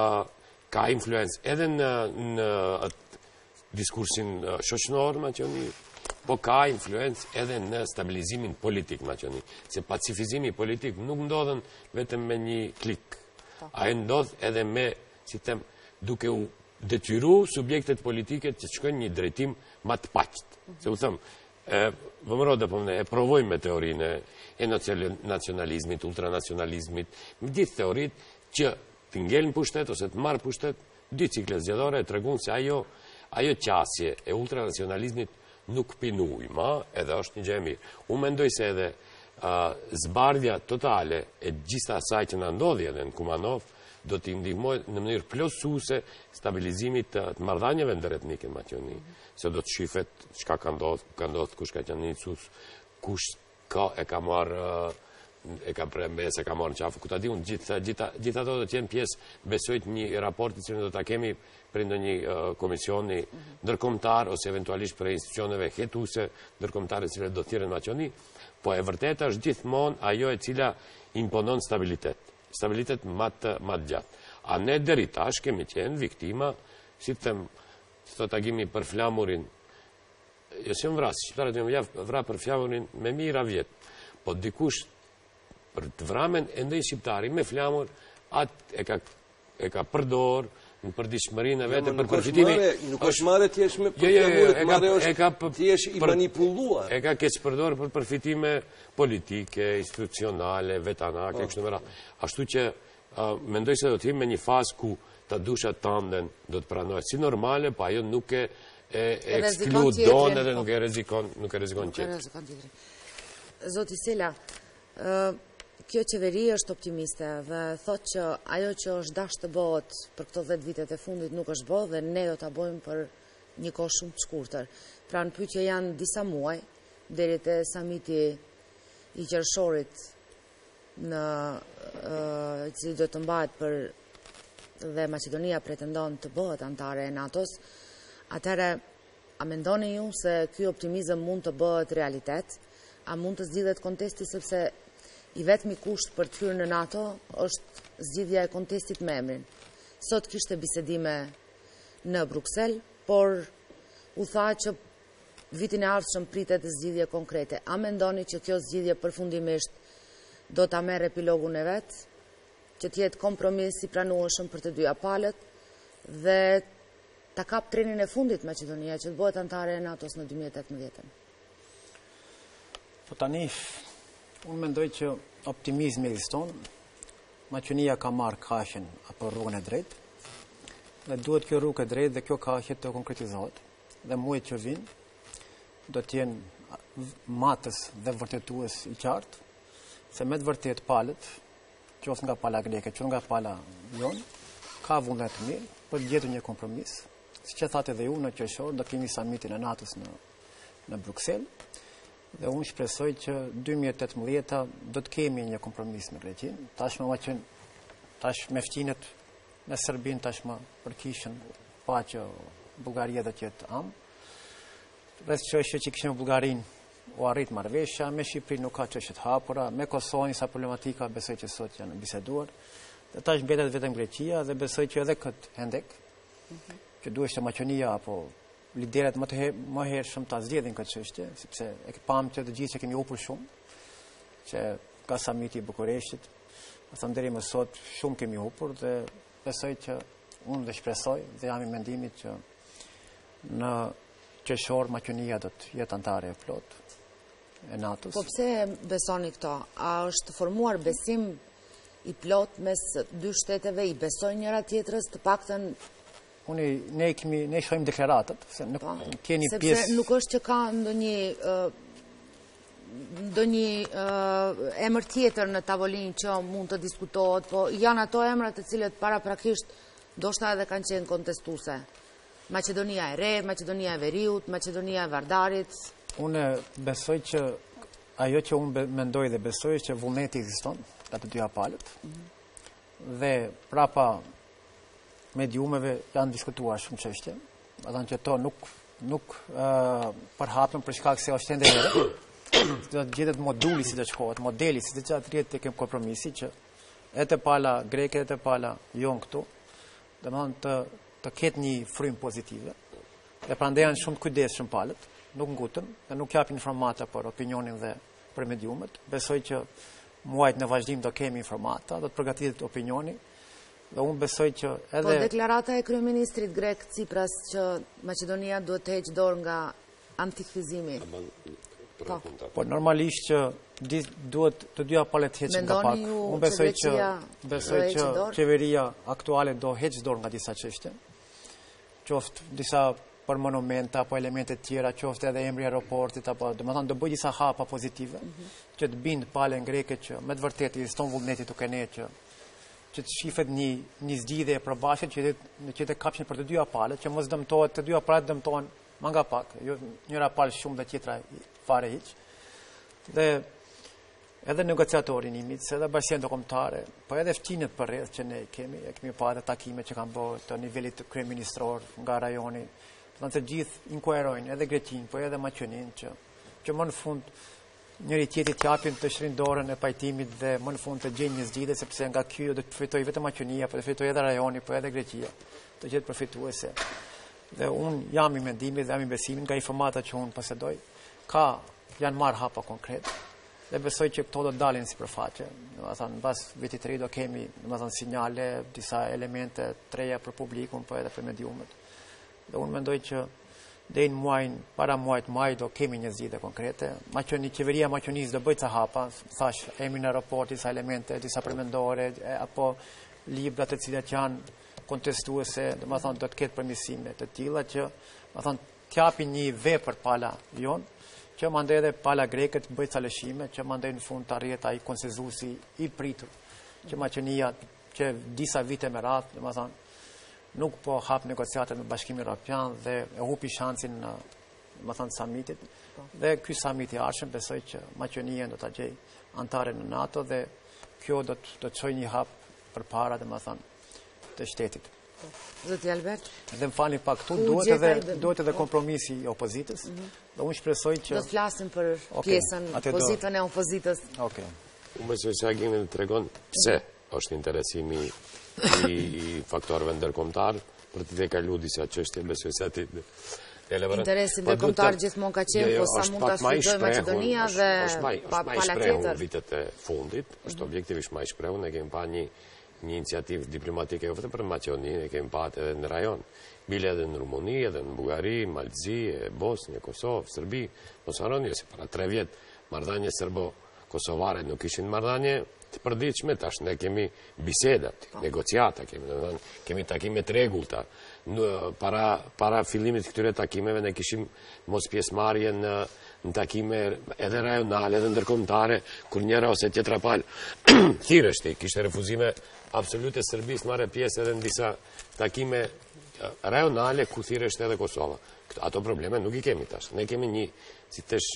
ka influencë edhe në diskursin shoqëror Maqedoni, po ka influencë edhe në stabilizimin politik Maqedoni. Se pacifizimi politik nuk ndodhen vetëm me një klik. Ai ndodh edhe me, si them, duke u detyru subjektet politike që shkojnë një drejtim më të paqët. Se u thëmë, vëmërodë po më e provojmë me teorinë e nacionalizmit, ultranacionalizmit, me ditë teorit që të ngellën pushtet ose të marë pushtet, 2 ciklet zgjedhore e tregun se ajo qasje e ultranacionalizmit nuk pinuj, ma edhe është një gjë e mirë. Unë mendoj se edhe zbardhja totale e gjitha asaj që në ndodhi edhe në Kumanov, do t'i ndihmoj në mënyrë plotësuese stabilizimit të marrëdhënieve ndërretnike në Maqedoni. Se do të shifet çka ka ndodhur, kush ka qenë nicus, kush e ka marrë e ka prembes, e ka marrë në qafë, ku ta di unë, gjitha ato do t'jenë pjesë, besojt një raporti që do t'a kemi për ndonjë komisioni ndërkombëtar ose eventualisht për institucioneve hetuese ndërkombëtare që do të thirren në Maqedoni, po e vërteta është gjithmonë ajo e cila imponon stabilitet më të gjatë. A ne deri tash kemi qenë viktima, si të them, thot Agimi për flamurin, jo si më vrasë, shqiptarët jam vra për flamurin me mira vjetë, po dikush për të vramen e ndoj shqiptari me flamur, atë e ka përdor në përditshmërinë e vetë për përfitimi. Nuk është marrë ti jesh me përfituar, ti jesh i manipulluar. E ka keq përdor për përfitime politike, institucionale, vetanake, kështu me radhë. Ashtu që mendoj se do të jemi me një fazë ku të dushat tanden do të pranohet si normale, po ajo nuk e ekskludon edhe nuk e rrezikon tjetër. Zoti Sela, kjo qeveri është optimiste dhe thot që ajo që është dash të bëhet për këto 10 vitet e fundit nuk është bërë dhe ne do ta bëjmë për një kohë shumë të shkurtër. Pra në pyetje janë disa muaj deri te samiti i qershorit në cili do të mbahet dhe Maqedonia pretendon të bëhet antare e NATO-s. Atëherë, a mendoni ju se ky optimizëm mund të bëhet realitet? A mund të zgjidhet kontesti, sepse i vetmi kusht për të hyrë në NATO është zgjidhja e kontestit me emrin. Sot kishte bisedime në Bruksel, por u tha që vitin e ardhshëm pritet zgjidhje konkrete. A mendoni që kjo zgjidhje përfundimisht do ta merr epilogun e vet, që të jetë kompromis i pranueshëm për të dyja palët dhe ta kap trenin e fundit Maqedonia që të bëhet antare e NATO-s në 2018? Po tani, unë mendoj që optimizmi ekziston, Maqedonia ka marrë kaqen apo rrugën e drejtë, dhe duhet kjo rrugë e drejtë dhe kjo kaqe të konkretizohet. Dhe muajt që vinë do të jenë matës dhe vërtetues i qartë, se me të vërtet palët, qoftë nga pala greke, qoftë nga pala jonë, ka vullnet të mirë për të gjetur një kompromis. Siç e thatë edhe ju, në qershor do kemi samitin e NATO-s në Bruksel, dhe unë shpresoj që 2018 do të kemi një kompromis me Greqinë. Tash me fqinët me Serbinë tashmë përkishën pa që Bullgaria do të jetë amë. Rreth çështje që kishim në Bullgarinë u arrit marrëveshja, me Shqipërinë nuk ka çështje të hapura, me Kosovën sa problematika besoj që sot janë biseduar. Dhe tash mbetet vetëm Greqia dhe besoj që edhe këtë hendek, që duhet të Maqedonia apo liderët më hershëm ta zgjedhin këtë çështje, sepse e pam që të gjithë që kemi upur shumë, që ka samiti i Bukureshtit, deri më sot shumë kemi upur dhe besoj që unë dhe shpresoj dhe jam i mendimit që në qershor Maqedonia do të jetë antare e plot e NATO-s. Po pse besoni këto? A është formuar besim i plot mes dy shteteve, i besojnë njëra tjetrës, të paktën? Ne shohim deklaratat, se nuk keni pjesë. Sepse nuk është që ka ndonjë emër tjetër në tavolinë që mund të diskutohet, po janë ato emrat të cilët paraprakisht ndoshta edhe kanë qenë kontestuese. Maqedonia e Re, Maqedonia e Veriut, Maqedonia e Vardarit. Unë besoj që ajo që unë mendoj dhe besoj që vullneti ekziston nga të dyja palët. Dhe prapa mediumeve janë diskutuar shumë çështje. Domethënë që to nuk përhapen për shkak se është ende e re. Do të gjetet moduli si të shkohet, modeli si të çat rrihet tek kompromisi që edhe pala greke edhe pala jon këtu. Domethënë të ketë një frym pozitive. Dhe prandaj janë shumë kujdesshëm palët, nuk ngutën dhe nuk japin informata për opinionin dhe për mediumet. Besoj që muajt në vazhdim do kemi informata, do të përgatitet opinioni. Dhe unë besoj që edhe... Po deklarata e kryeministrit grek Tsipras që Maqedonia duhet të heqë dorë nga antikfizimi. Po normalisht që duhet të dyja palët heqin nga pak. Unë besoj që qeveria aktuale do heqë dorë nga disa çështje. Qoftë disa për monumenta apo elemente tjera, qoftë edhe emri i aeroportit apo domethënë do bëj disa hapa pozitive që të bind palën greke që me të vërtetë ekziston vullneti tuk e ne që të shifet një zgjidhje e përbashkët që të kapshin për të dyja palët, që mos dëmtohet, të dyja palët dëmtohen më nga pak, jo njëra palë shumë dhe tjetra fare hiç. Dhe edhe negociatori nimitës, edhe bashkësia ndërkombëtare, po edhe fqinjet për rreth që ne kemi pa edhe takime që kanë bërë të nivelit kryeministror nga rajoni, do të gjithë inkuerojnë edhe Greqinë, po edhe Maqedoninë që më në fund njëri tjetrit të japin të shrin dorën e pajtimit dhe më në fund të gjejnë një zgjidhje, sepse nga ky do të përfitojë vetëm Maqedonia, po do të përfitojë edhe rajoni, po edhe Greqia, të jetë përfituese. Dhe unë jam i mendimit dhe jam i besimit nga informata që unë posedoj, janë marrë hapa konkret dhe besoj që këto do të dalin sipërfaqe. Domethënë mbas vitit të ri do kemi domethënë sinjale, disa elemente të reja për publikun, po edhe për mediumet. Dhe unë mendoj që deri në para muajit maj do kemi një zgjidhje konkrete. Qeveria e Maqedonisë do bëjë ca hapa, thash emrin e aeroportit, disa elemente, disa përmendore apo libra të cilat janë kontestuese, domethënë do të ketë përmirësime të tilla që domethënë t'japin një vepër pala jon, që që mandej edhe pala greket bëjt ca lëshime, që mandej në fund të arjet ai konsenzusi i pritur, që Maqedonia, që disa vite me radhë, domethënë, nuk po hap negociatet me Bashkimin Evropian dhe e hupi shansin në domethënë samitit. Dhe ky samit i ardhshëm besoj që Maqedonia do ta gjej antare në NATO dhe kjo do të çojë një hap përpara domethënë të shtetit. Zoti Albert? Dhe më falni pak këtu, duhet edhe kompromisi i opozitës. Dhe unë shpresoj që... Do të flasim për pjesën, pozitën e opozitës. Unë besoj se Agimi të tregon pse është interesimi i faktorëve ndërkombëtar për të kaluar disa çështje, besoj se aty interesi ndërkombëtar gjithmonë ka qenë, po sa mund ta shfrytëzojë Maqedonia dhe pala tjetër. Vitet e fundit, është objektivisht më i shprehur, ne kemi pa një iniciativë diplomatike jo vetëm për Maqedoninë, e kemi pasur edhe në rajon, bile edhe në Rumani, edhe në Bullgari, Malzi, Bosnjë, Kosovë, Serbi. Mos harroni se para 3 vjet marrëdhënie serbo-kosovare nuk ishin marrëdhënie të përditshme, tash ne kemi biseda, negociata, kemi takime të rregullta. Para fillimit të këtyre takimeve ne kishim mos pjesëmarrje në takime edhe rajonale edhe ndërkombëtare, kur njëra ose tjetra palë thirrështi, kishte refuzime absolute Serbisë marrë pjesë edhe në disa takime rajonale ku thirrështi edhe Kosova. Ato probleme nuk i kemi tash. Ne kemi një, si thash,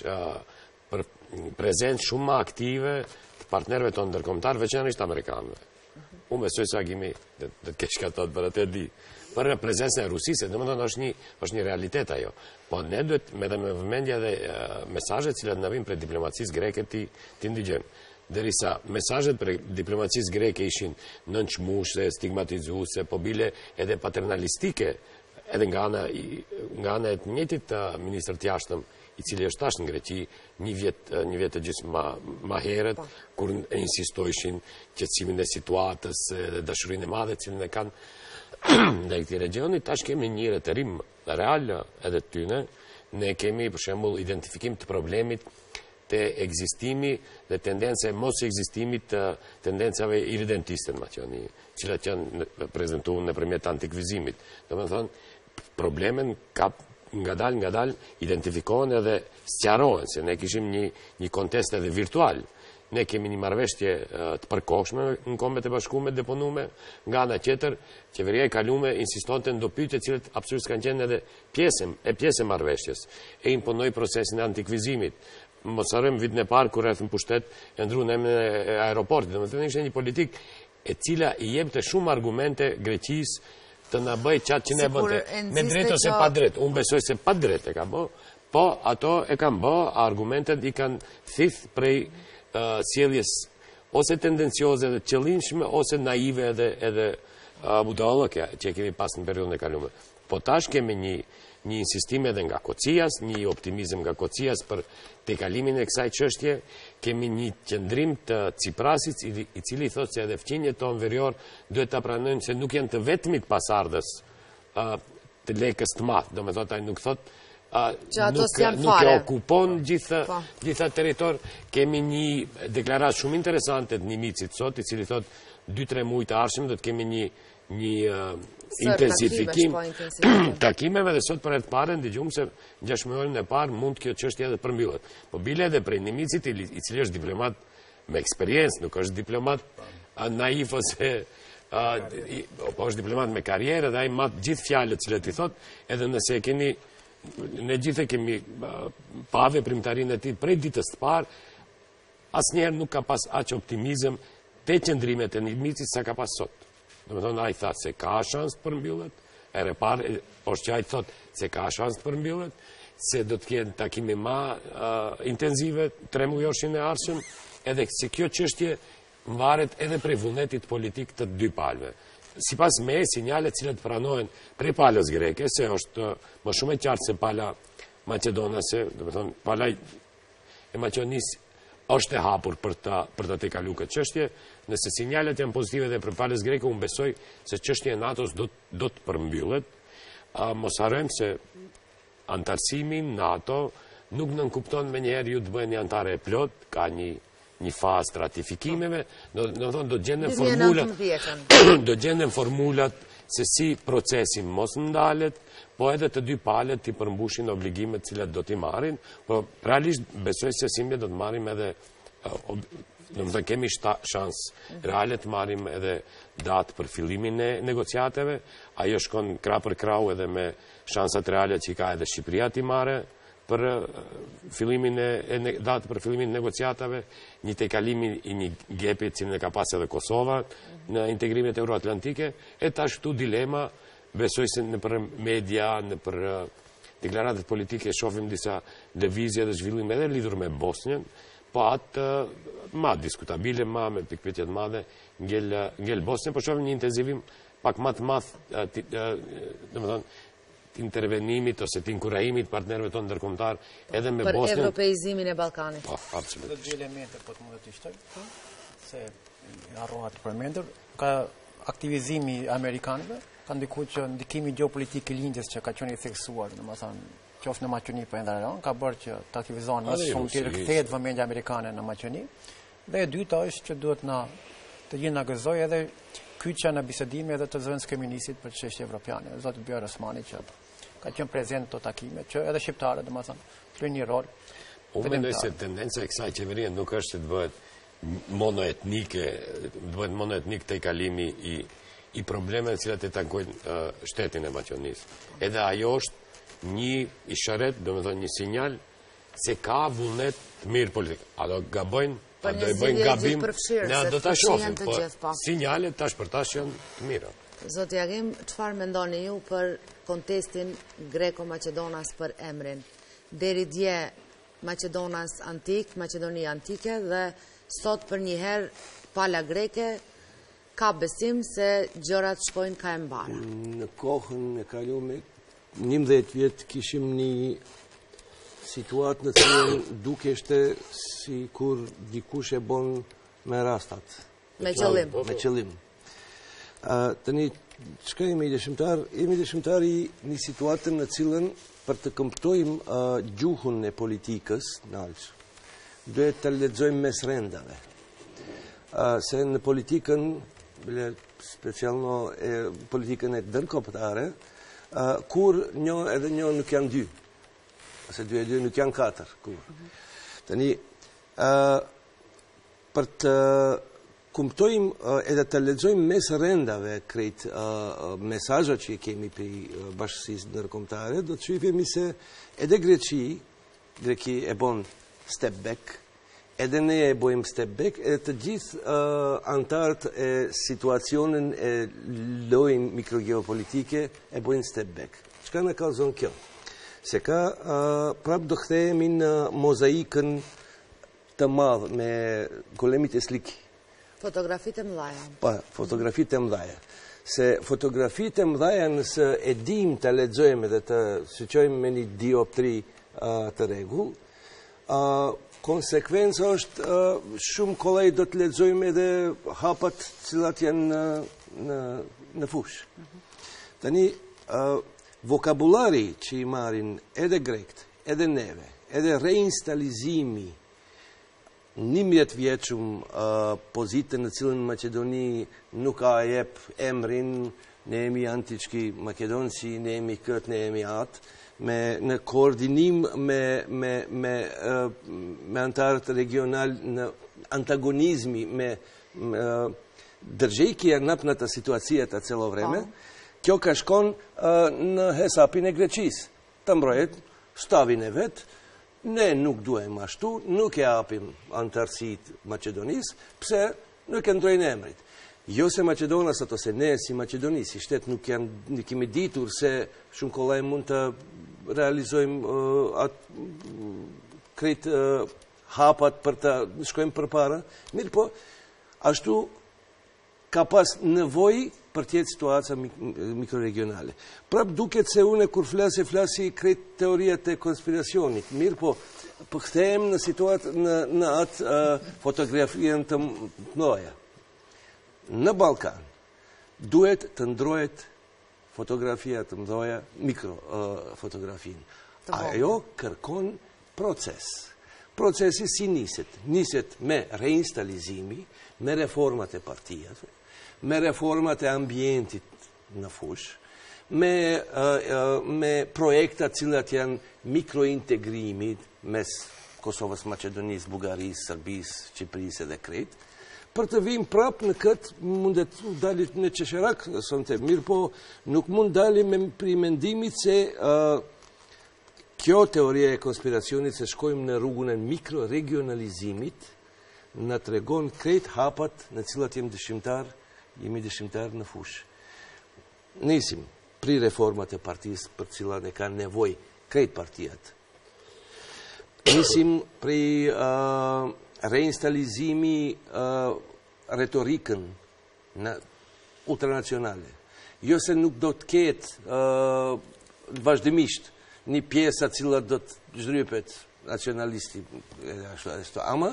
prezencë shumë më aktive të partnerëve tonë ndërkombëtar, veçanërisht amerikanëve. Unë besoj se Agimi do të kesh katat për atë di. Për prezencën e Rusisë, domethënë është një realitet ajo. Po ne duhet me vëmendje edhe mesazhet që na vijnë prej diplomacisë greke ti ndigjojmë. Derisa mesazhet për diplomacisë greke ishin nënçmuese, stigmatizuese, po bile edhe paternalistike, edhe nga ana e të njëjtit ministër të jashtëm, i cili është tash në Greqi, një vjet të gjithë më herët, kur insistojshin qetësimin e situatës dhe dashurinë e madhe cilën e kanë në këtij regioni. Tash kemi një rretërim real edhe të tyne. Ne kemi për shembull identifikim të problemit të ekzistimi dhe tendencë mos ekzistimit të tendencave iridentiste në Maqedoni, cilat janë prezantuar nëpërmjet antikvizimit. Domethënë problemen ka ngadal identifikohen edhe sqarohen, se ne kishim një kontest edhe virtual. Ne kemi një marrëveshje të përkohshme në Kombet e Bashkuara deponume, nga ana tjetër qeveria e kalume insistonte në do pyetje të cilat absolutisht kanë qenë edhe pjesë e marrëveshjes. E imponoi procesin e antikvizimit. Mos harrojmë vitin e parë kur erdhën pushtet e ndruan emrin e aeroportit. Domethënë ishte një politikë e cila i jepte shumë argumente Greqisë të na bëjë qatë që ne bënte. Me drejt ose pa drejt. Unë besoj se pa drejt e ka bë, po ato e kanë bë, argumentet i kanë thith prej sjelljes ose tendencioze dhe qëllimshme ose naive edhe budallëke që kemi pas në periudhën e kaluar. Po tash kemi një insistim edhe nga Kocias, një optimizëm nga Kocias për tejkalimin e kësaj çështje, kemi një qëndrim të Ciprasit i cili thotë se edhe fqinjet tonë verior duhet ta pranojnë se nuk janë të vetmit pasardhës të lekës të madh. Domethënë ai nuk thotë nuk e okupon gjitha territor. Kemi një deklaratë shumë interesante të Nimicit sot, i cili thotë 2-3 muaj të ardhshëm do të kemi një intensifikim takimeve dhe sot për e të pare ndigjum se 6 muajin e parë mund kjo çështje edhe përmbyllet. Po bile edhe prej Nimicit, i cili është diplomat me eksperiencë, nuk është diplomat naif ose po është diplomat me karrierë dhe ai mat gjithë fjalët që i thot, edhe nëse keni ne gjithë kemi pa veprimtarinë e tij prej ditës së parë, asnjëherë nuk ka pas aq optimizëm te qëndrimet e Nimicit sa ka pas sot. Domethënë ai tha se ka shans të përmbyllet, e parë është që ai thot se ka shans të përmbyllet, se do të kenë takime më intensive 3 mujoshin e ardhshëm, edhe se kjo çështje varet edhe prej vullnetit politik të dy palëve. Sipas me sinjalet cilat pranohen prej palës greke, se është më shumë e qartë se pala maqedonase, domethënë pala e Maqedonisë është e hapur për ta tejkaluar këtë çështje. Nëse sinjalet janë pozitive dhe për palës greke, unë besoj se çështja e NATO-s do të përmbyllet. Mos harrojmë se antarësimi NATO nuk nënkupton me njëherë ju të bëheni antare e plot, ka një fazë ratifikimeve, do gjenden formulat se si procesi mos ndalet, po edhe të dy palët t'i përmbushin obligimet cilat do t'i marrin, po realisht besoj se simje do të marrim edhe, do më thënë kemi shans reale të marrim edhe datë për fillimin e negociateve, ajo shkon krah për krau edhe me shansat reale që ka edhe Shqipëria t'i marrë për fillimin e datë për fillimin e negociatave, një tejkalimi i një gepi cilën e ka pas edhe Kosova në integrimin euroatlantike, e tash këtu dilema, besoj se në për media, në për deklaratet politike shohim disa lëvizje dhe zhvillim edhe lidhur me Bosnjën, po atë ma diskutabile, ma me pikpyetjet madhe ngel Bosnjën, po shohim një intenzivim pak ma të madh, domethënë intervenimit ose të inkurajimit partnerëve tonë ndërkombëtar edhe me Bosnjën. Për evropeizimin e Ballkanit. Po, absolutisht. Dhe dy elemente po të mund të shtoj, se harrohat të përmendur, ka aktivizimi amerikanëve, ka ndikuar që ndikimi gjeopolitik i lindjes që ka qenë i theksuar, domethënë qoftë në Maqedoni po ndërron, ka bërë që të aktivizohen më shumë të rikthehet vëmendja amerikane në Maqedoni. Dhe e dyta është që duhet të gjithë na gëzoj edhe kyçja në bisedime edhe të zëvendës kryeministit për çështje evropiane, zoti Bjorn Osmani, që ka qenë prezent të takime, që edhe shqiptarët domethënë luajnë një rol. Unë mendoj se tendenca e kësaj qeverie nuk është që të bëhet monoetnik tejkalimi i problemeve të cilat e takojnë shtetin e Maqedonisë. Edhe ajo është një isharet, domethënë një sinjal se ka vullnet të mirë politik. A do gabojnë, a do i bëjnë gabim, ne do ta shohim, po sinjalet tash për tash janë të mira. Zoti Agim, çfarë mendoni ju për kontestin greko-maqedonas për emrin? Deri dje Maqedonas antik, Maqedoni antike, dhe sot për një herë pala greke ka besim se gjërat shkojnë ka e mbara. Në kohën e kaluar 11 vjet kishim një situatë në cilën dukeshte si kur dikush e bon me rastat. Me qëllim. Me qëllim. Tani, çka jemi dëshimtar? Jemi dëshimtar i një situatën në cilën për të këmptojmë gjuhën e politikës, duhet të lexojmë mes rendave. Se në politikën, specialno politikën e ndërkombëtare, kur një edhe një nuk janë dy, ose dy e dy nuk janë katër. Tani, për të kumtojmë edhe të lexojmë mes rendave krejt mesazhet që kemi për bashkësisë ndërkombëtare, do të shifemi se edhe Greki e bon step back, edhe ne e bojmë step back, edhe të gjithë antarët e situacionin e lojën mikrogeopolitike e bojnë step back. Çka na ka zonë kjo? Se ka prap do kthehemi në mozaikën të madh me golemit e slik. Fotografitë e mëdhaja. Pa, fotografitë e mëdhaja. Se fotografitë e mëdhaja nëse e dim të lexojmë dhe të shoqërojmë me një dioptri të rregull, konsekvenca është shumë kollaj do të lexojmë edhe hapat cilat janë në fush. Tani, vokabulari që i marrin edhe grekt, edhe neve, edhe reinstalizimi 11 vjeçum pozitën në cilën Maqedoni nuk ka jep emrin, ne jemi antiqki Makedonci, ne jemi këtë, ne jemi atë, në koordinim me antarët regional, në antagonizmi, me dërgjekje në të situacijet të celo vreme, kjo ka shkon në hesapin e Greqisë. Të mbrojet stavin e vetë, ne nuk duhem ashtu, nuk e apim antarësit Macedonisë, pse nuk e ndrojnë emrit. Jo se Macedonasat ose ne si Macedoni, si shtet nuk kemi ditur se shumë kollaj mund të realizojmë krejt hapat për të shkojmë për para, mirë po, ashtu ka pas nevoj për tjetë situaca mikroregionale. Prap duket se une kur flasi krejt teoriat e konspiracionit, mirë po, përkthejem në situatë në atë fotografien të mdoja. Në Balkan duhet të ndrojet fotografia të mdoja, mikrofotografin. Ajo kërkon proces. Procesi si niset? Niset me reinstalizimi, me reformat e partijave, me reformat e ambientit në fush, me projekta cilat janë mikrointegrimit mes Kosovës, Macedonisë, Bugarisë, Serbisë, Qipërisë edhe Kretë, për të vim prap në këtë mundet dalit në qesherak, mirë po nuk mund dalim me primendimit se kjo teoria e konspiracionit se shkojmë në rrugën e mikroregionalizimit në tregon krejt hapat në cilat jemi dëshimtar në fush. Nisim pri reformat e partisë për cilat e kanë nevoj krejt partijat. Nisim pri reinstalizimi retorikën ultranacionale. Jo se nuk do të ketë vazhdimisht një pjesa cila do të zhrypet nacionalisti, ama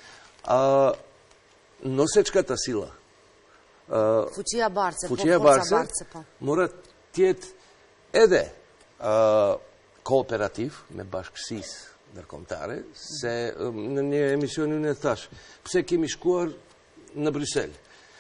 nëse qka të sila. Fuqia Barce, Fuqia Barce, morat tjetë edhe kooperativ me bashkësisë ndërkombëtare, se në një emision unë e thash, pse kemi shkuar në Bryssel.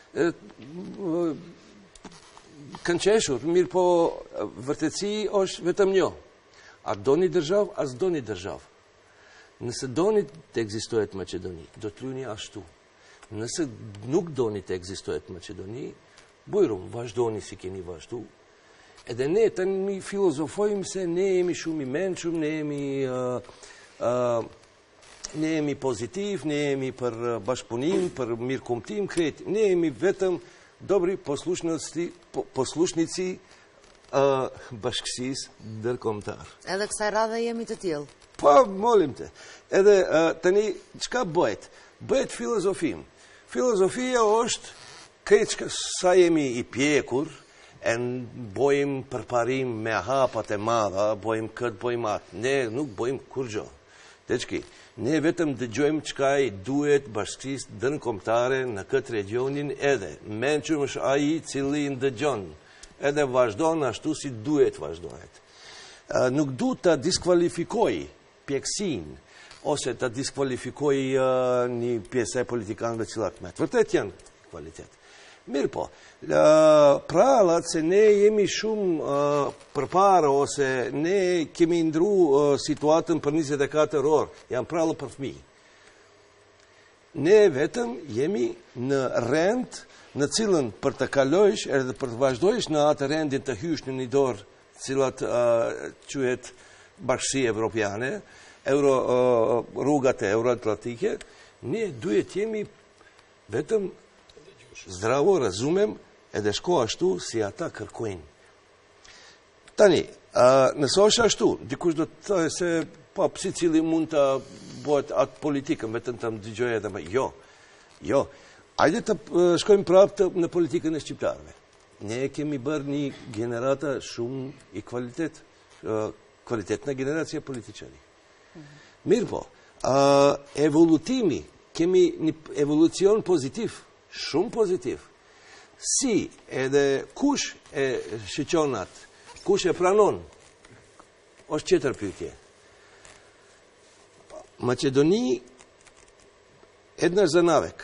Kanë qeshur, mirë po vërtetësi është vetëm një. A do një dërgjav, a s'do një dërgjav. Nëse do një të egzistohet Macedoni, do të luni ashtu. Nëse nuk do një të egzistohet Macedoni, bujrum, vazhdoni si keni vazhdu. Edhe ne të një filozofojmë se ne jemi shumë i menqëm, ne jemi pozitiv, ne jemi për bashkëpunim, për mirë kumtim, kreti. Ne jemi vetëm dobri poslushnici bashkësis ndërkombëtar. Edhe kësaj radhe jemi të tillë. Po, molim të. Edhe tani, qka bëhet? Bëhet filozofim. Filozofia është krejt sa jemi i pjekur, e bojmë përparim me hapat e madha, bojmë këtë, bojmë atë. Ne nuk bojmë kur gjo. Ne vetëm dëgjojmë qka i duhet bashkësisë ndërkombëtare në këtë regionin edhe. Menqëm është aji cili ndëgjon, edhe vazhdon ashtu si duhet vazhdojt. Nuk du të diskvalifikoj pjekësin, ose të diskvalifikoj një pjesë e politikanëve cilat me të vërtet janë kvalitet. Mirë po, pralat se ne jemi shumë përpara, ose ne kemi ndru situatën për 24 orë, janë prallë për fëmijë. Ne vetëm jemi në rend në cilën për të kalojsh, edhe për të vazhdojsh në atë rendin të hysh në një dorë cilat quhet Bashkësi Evropiane, rrugat e euroatlantike, ne duhet jemi vetëm zdravo razumem edhe shko ashtu si ata kërkojnë. Tani, nëse është ashtu, dikush do të thë se pa pësi cili mund të bëhet atë politikën, vetëm të më dëgjoj edhe me. Jo. Ajde të shkojmë prapë në politikën e shqiptarëve. Ne kemi bërë një generata shumë i kvalitet në generacija politiqari. Mirë po, evolutimi, kemi një evolucion pozitiv, shumë pozitiv. Si edhe kush e shqyqonat, kush e pranon, është qëtër pyetje. Macedoni, Ednar Zanavek,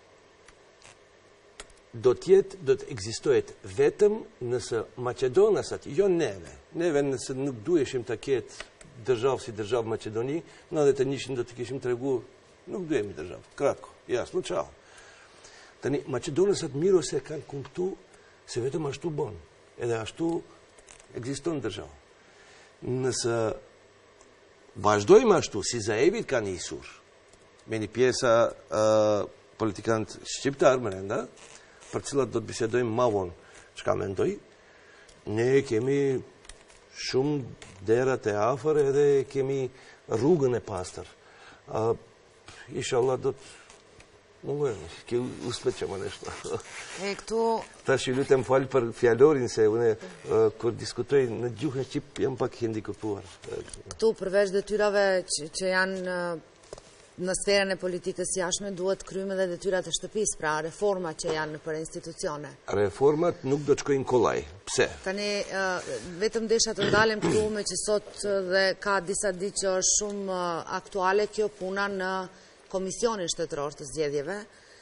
do të egzistohet vetëm nëse Macedonasat, jo neve nëse nuk duheshim të ketë dërgjavë si dërgjavë Macedoni, në dhe të njëshin do të kishim të regu, nuk duhemi dërgjavë, kratko, jasno, qao. Tani, Macedonasat miro se kanë kumptu se vetëm ashtu bon, edhe ashtu egziston dërgjavë. Nëse vazhdojmë ashtu, si Zaevit ka njësur, me një pjesa politikant shqiptar më renda, për cilat do të bisedojmë ma vonë çka mendoj, ne kemi shumë derat e afër edhe kemi rrugën e pastër. Inshallah do të kjo uspet që më neshtë. Ta që lutem falë për fjallorin, se une kër diskutoj në gjuhën Shqip jam pak handikupuar. Këtu përveç detyrave që janë në sferën e politikës jashtme, duhet krymë dhe detyrat e shtëpis, pra reformat që janë për institucione. Reformat nuk do të shkojnë kollaj. Pse? Tani, vetëm desha të ndalem këtu me që sot dhe ka disa ditë që është shumë aktuale kjo puna në Komisionin Shtetëror të Zgjedhjeve.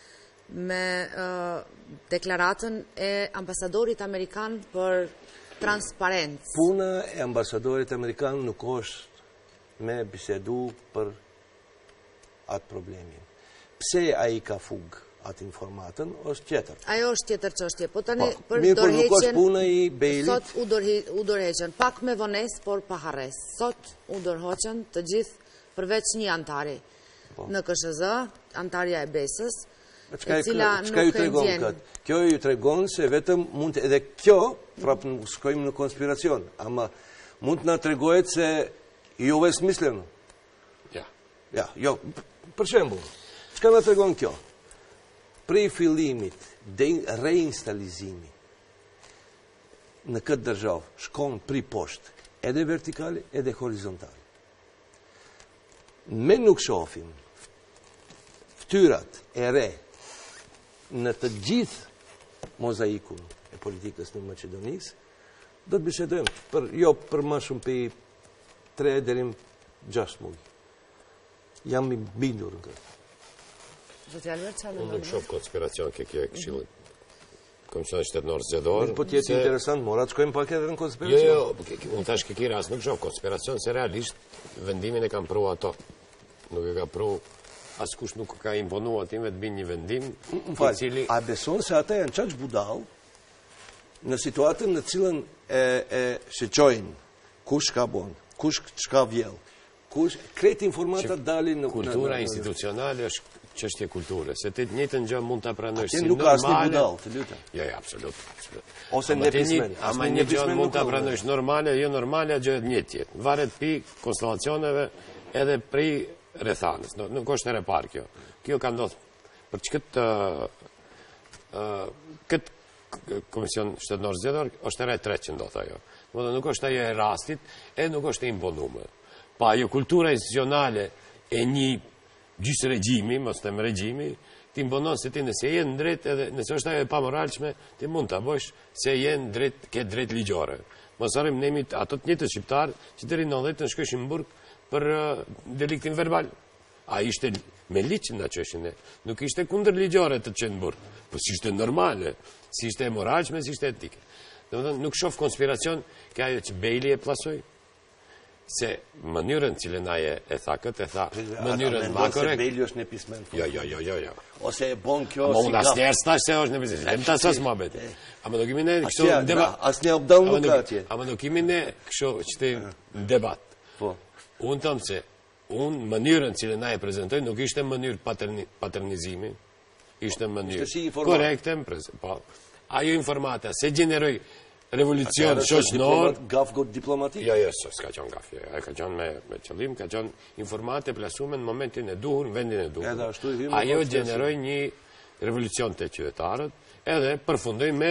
me deklaratën e ambasadorit Amerikan për transparencë. Puna e ambasadorit Amerikan nuk është me bisedu për atë problemin. Pse a i ka fugë atë informatën, është tjetër. Ajo është tjetër çështje. Po tani për mirë, por nuk është dorëheqjen, puna i Bejlit. sot u dorëheqën, pak me vonesë, por pa harres. Sot u dorëhoqën të gjithë përveç një antari në KSZ, antarja e Besës, e cila nuk e ndjen. Kjo ju tregon se vetëm mund edhe kjo, prapë nuk shkojmë në konspiracion, ama mund të na tregohet se ju vesmislen. Ja, jo, për shembull, çka na tregon kjo? Prej fillimit dhe reinstalizimi në këtë državë shkon pri poshtë, edhe vertikale, edhe horizontale. Me nuk shohim ftyrat e re në të gjithë mozaikun e politikës në Maqedonisë, do të bisedojmë për më shumë për 3 deri në 6 muaj. Jam i bindur në këtë. Unë nuk shoh konspiracion ke kjo e Këshillit. Komisioni Shtetëror Zgjedhor. Po tjetë interesant, mora të shkojmë pak edhe në konspiracion. Jo, unë thash ke rast nuk shoh konspiracion, se realisht vendimin e kam pru ato. Nuk e ka pru, askush nuk ka imponu atim të bin një vendim. A beson se ata janë qaq budall në situatën në cilën e shqeqojnë kush ka bon, kush ka vjell, kush kreti informatat dalin në... Kultura institucionale është çështje kulture, se të njëjtën gjë mund ta pranojsh si normale. Nuk ka asnjë budall, të lutem. Jo, absolut. Ose nepismen. Ama një gjë mund ta pranojsh normale, jo normale, gjë e njëjtë. Varet pi konstellacioneve edhe prej rrethanës. Nuk është e parë kjo. Kjo ka ndodhur për këtë Komision Shtetëror Zgjedhor është e tretë që ndodh ajo. Domethënë nuk është ajo e rastit, e nuk është e imponuar. Pa ajo kultura institucionale e një gjysë regjimi, mos them regjimi, ti imponon se ti nëse je në drejt edhe nëse është ajo e pamoralshme, ti mund ta bësh se je në drejt, ke drejt ligjore. Mos harrim ne ato të njëjtë shqiptar që deri në 90 shkojshin në burg për deliktin verbal. A ishte me ligj nga çështja, nuk ishte kundër ligjore të çën në burg, po si ishte normale, si ishte e moralshme, si ishte etike. Domethënë nuk shoh konspiracion që ajo që Bejli e plasoi, se mënyrën cilën aje e tha këtë, e tha mënyrën ma korekt. Bejli është nepismen. Jo. Ose e bon kjo si gaf. Asnjëherë s'thash se është nepismen. Lem ta sos mohabet. Ama nuk kemi ne kështu debat. Asnjë obdall nuk ka atje. Ama nuk kemi ne kështu çti debat. Po. Unë them se mënyrën cilën ai e prezantoi nuk ishte mënyrë paternizimi, ishte mënyrë korekte, po. Ajo informata se gjeneroi revolucion shoqëror, gaf diplomatik. Jo, s'ka qenë gaf. Ai ka qenë me qëllim, ka qenë informate plasuar në momentin e duhur, në vendin e duhur. Edhe ashtu i hym. Ajo gjeneroi një revolucion te qytetarët, edhe përfundoi me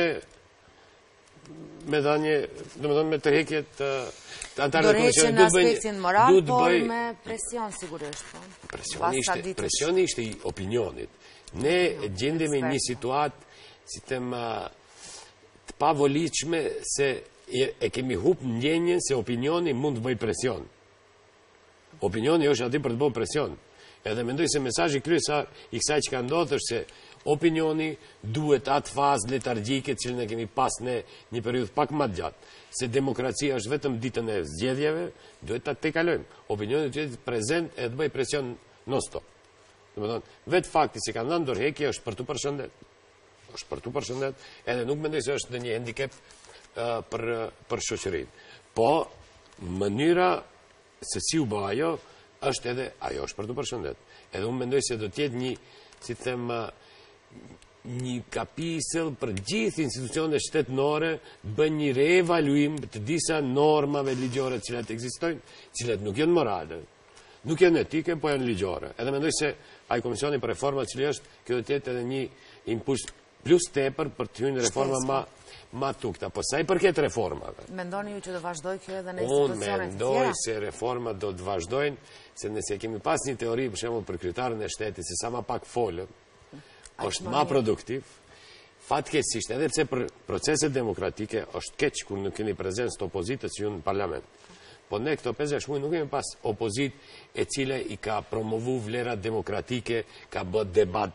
dhënie, domethënë me tërheqje të dorëheqje në aspektin moral, por me presion sigurisht. Presioni ishte i opinionit. Ne gjendemi një situatë, si them, të pavolitshme se e kemi humbur ndjenjen se opinioni mund të bëj presion. Opinioni është aty për të bërë presion. Edhe mendoj se mesazhi kryesor i kësaj që ka ndodhur është se opinioni duhet atë fazë letargjike që ne kemi pas në një periudhë pak më të gjatë. Se demokracia është vetëm ditën e zgjedhjeve, duhet ta tejkalojmë. Opinioni duhet të prezent e të bëj presion non-stop. Domethënë, vetë fakti se kanë dhënë dorëheqje është për tu përshëndet. Është për tu përshëndet, edhe nuk mendoj se është një handicap për shoqërinë. Po mënyra se si u bë ajo është edhe ajo është për tu përshëndet. Edhe unë mendoj se do të jetë një, si të them, një kapisëll për gjithë institucionet shtetërore bën një reevaluim të disa normave ligjore të cilat ekzistojnë, të cilat nuk janë morale, nuk janë etike, po janë ligjore. Edhe mendoj se ai komisioni për reforma i cili është, kjo do të jetë edhe një impuls plus tepër për të hyrë në reforma ma tukta. Po sa i përket reformave. Mendoni ju që do vazhdoj kjo edhe në institucionet tjera? Unë mendoj se reformat do të vazhdojnë, se nëse kemi pas një teori për shembull për kryetarën e shtetit, se sa më pak folën, është ma produktiv, fatkeqësisht, edhe pse për proceset demokratike është keq kur nuk keni prezencë të opozitës që ju në parlament. Po ne këto 5-6 muaj nuk kemi pas opozit e cile i ka promovu vlerat demokratike, ka bë debat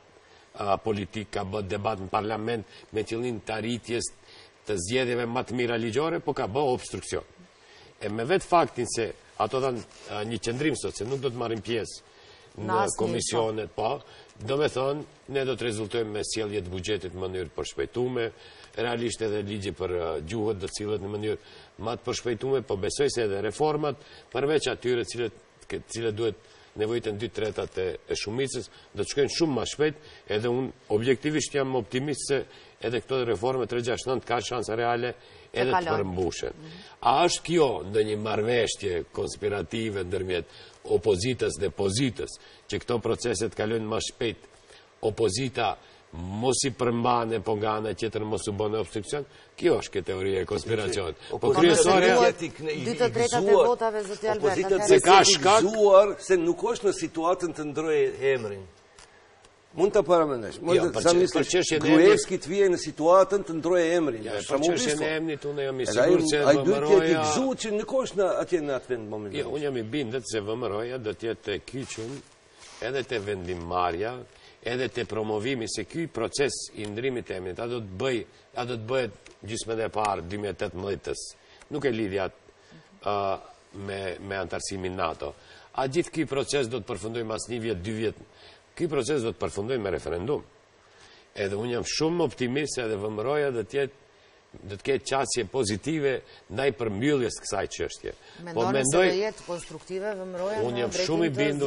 politik, ka bë debat në parlament me qëllim të arritjes të zgjedhjeve më të mira ligjore, po ka bë obstruksion. E me vetë faktin se ato dhanë një qëndrim sot, se nuk do të marrim pjesë në komisionet, po, do me thonë, ne do të rezultojmë me sjellje të buxhetit në mënyrë përshpejtume, realisht edhe ligje për gjuhët do cilët në mënyrë më të përshpejtume, po besoj se edhe reformat, përveç atyre cilët duhet nevojitën 2/3 e shumicës, do të shkojnë shumë më shpejt, edhe unë objektivisht jam optimist se edhe këto reforme 369 ka shanse reale edhe të përmbushen. A është kjo ndonjë marrëveshje konspirative ndërmjet opozitës dhe pozitës, që këto proceset kalojnë më shpejt, opozita mos i përmbane, po nga ana tjetër mos u bën obstruksion? Kjo është kjo teoria e konspiracionit. Po kryesorja 2/3 e votave zoti Albert, se ka shkak se nuk është në situatën të ndrojë emrin. Mund të paramendesh. Gruevski të vijë në situatën të ndrojë emrin. Po çështja e emrit unë jam i sigurt se ai duhet të jetë i gëzuar që nuk është në atje në atë vend momentin. Jo, unë jam i bindur se VMRO-ja do të jetë e kyçur edhe te vendimmarrja, edhe te promovimi, se ky proces i ndrimit të emrit, a do të bëhet gjysmën e parë 2018-s. Nuk e lidhja me antarësimin NATO. A gjithë ky proces do të përfundojë mas 1 vjet, 2 vjet. Ky proces do të përfundojë me referendum. Edhe unë jam shumë optimist se edhe VMRO-ja do të ketë qasje pozitive ndaj përmbylljes të kësaj çështje. Mendoni se do jetë konstruktive VMRO-ja? Unë jam shumë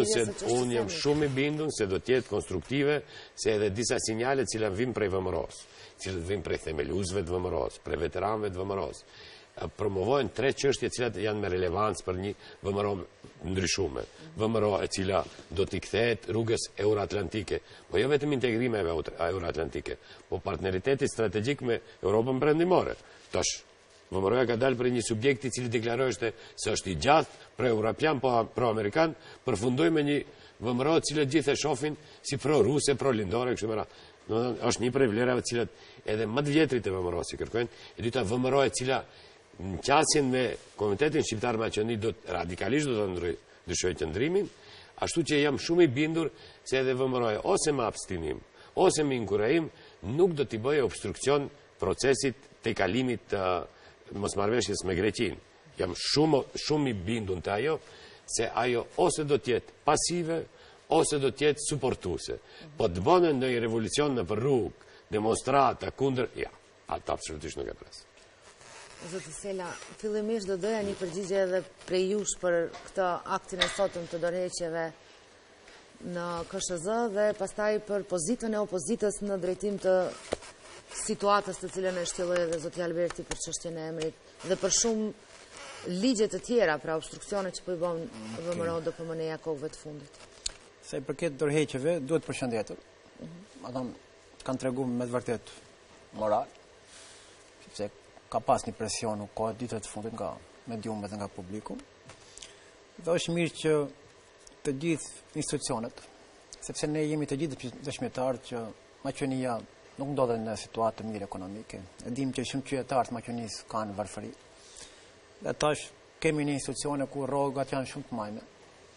i bindur se do të jetë konstruktive, se edhe disa sinjale që vijnë prej VMRO-s, që vijnë prej themeluesve të VMRO-s, prej veteranëve të VMRO-s, promovojnë 3 çështje që janë me relevancë për një VMRO ndryshume. VMRO e cila do t'i kthehet rrugës euroatlantike, po jo vetëm integrimeve euroatlantike, po partneriteti strategjik me Europën perëndimore. Tash VMRO-ja ka dalë për një subjekt i cili deklarohej se është i gjatë pro-europian, po pro-amerikan, përfundoi me një VMRO të cilët gjithë e shohin si pro-ruse, pro-lindore, kështu me radhë. Domethënë është një prej vlerave të cilat edhe më të vjetrit e VMRO-s i kërkojnë, e dyta VMRO e cila në qasjen me Komitetin Shqiptar Maqedoni radikalisht do të ndryshojë qëndrimin, ashtu që jam shumë i bindur se edhe VMRO-ja ose me abstinim, ose me inkurajim, nuk do t'i bëjë obstruksion procesit të kalimit të mosmarrëveshjes me Greqinë. Jam shumë i bindur te ajo, se ajo ose do të jetë pasive, ose do të jetë suportuese. Po të bënë ndonjë revolucion në për rrugë, demonstrata kundër, ja, atë absolutisht nuk e pres. Zoti Sela, fillimisht do doja një përgjigje edhe prej jush për këtë aktin e sotëm të dorëheqjeve në KSZ dhe pastaj për pozitën e opozitës në drejtim të situatës të cilën e shtylloi edhe zoti Alberti për çështjen e emrit dhe për shumë ligje të tjera, pra obstruksionet që po i bën VMRO DPMN-ja kohëve të fundit. Sa i përket dorëheqjeve, duhet përshëndetur. Ata kanë treguar me të vërtet moral, sepse ka pas një presion në kohë ditët të fundit nga mediumet dhe nga publiku. Dhe është mirë që të gjithë institucionet, sepse ne jemi të gjithë dëshmitarë që Maqedonia nuk ndodhet në situatë të mirë ekonomike. E dim që shumë qytetarë të Maqedonisë kanë varfëri. Dhe tash kemi një institucione ku rrogat janë shumë të majme.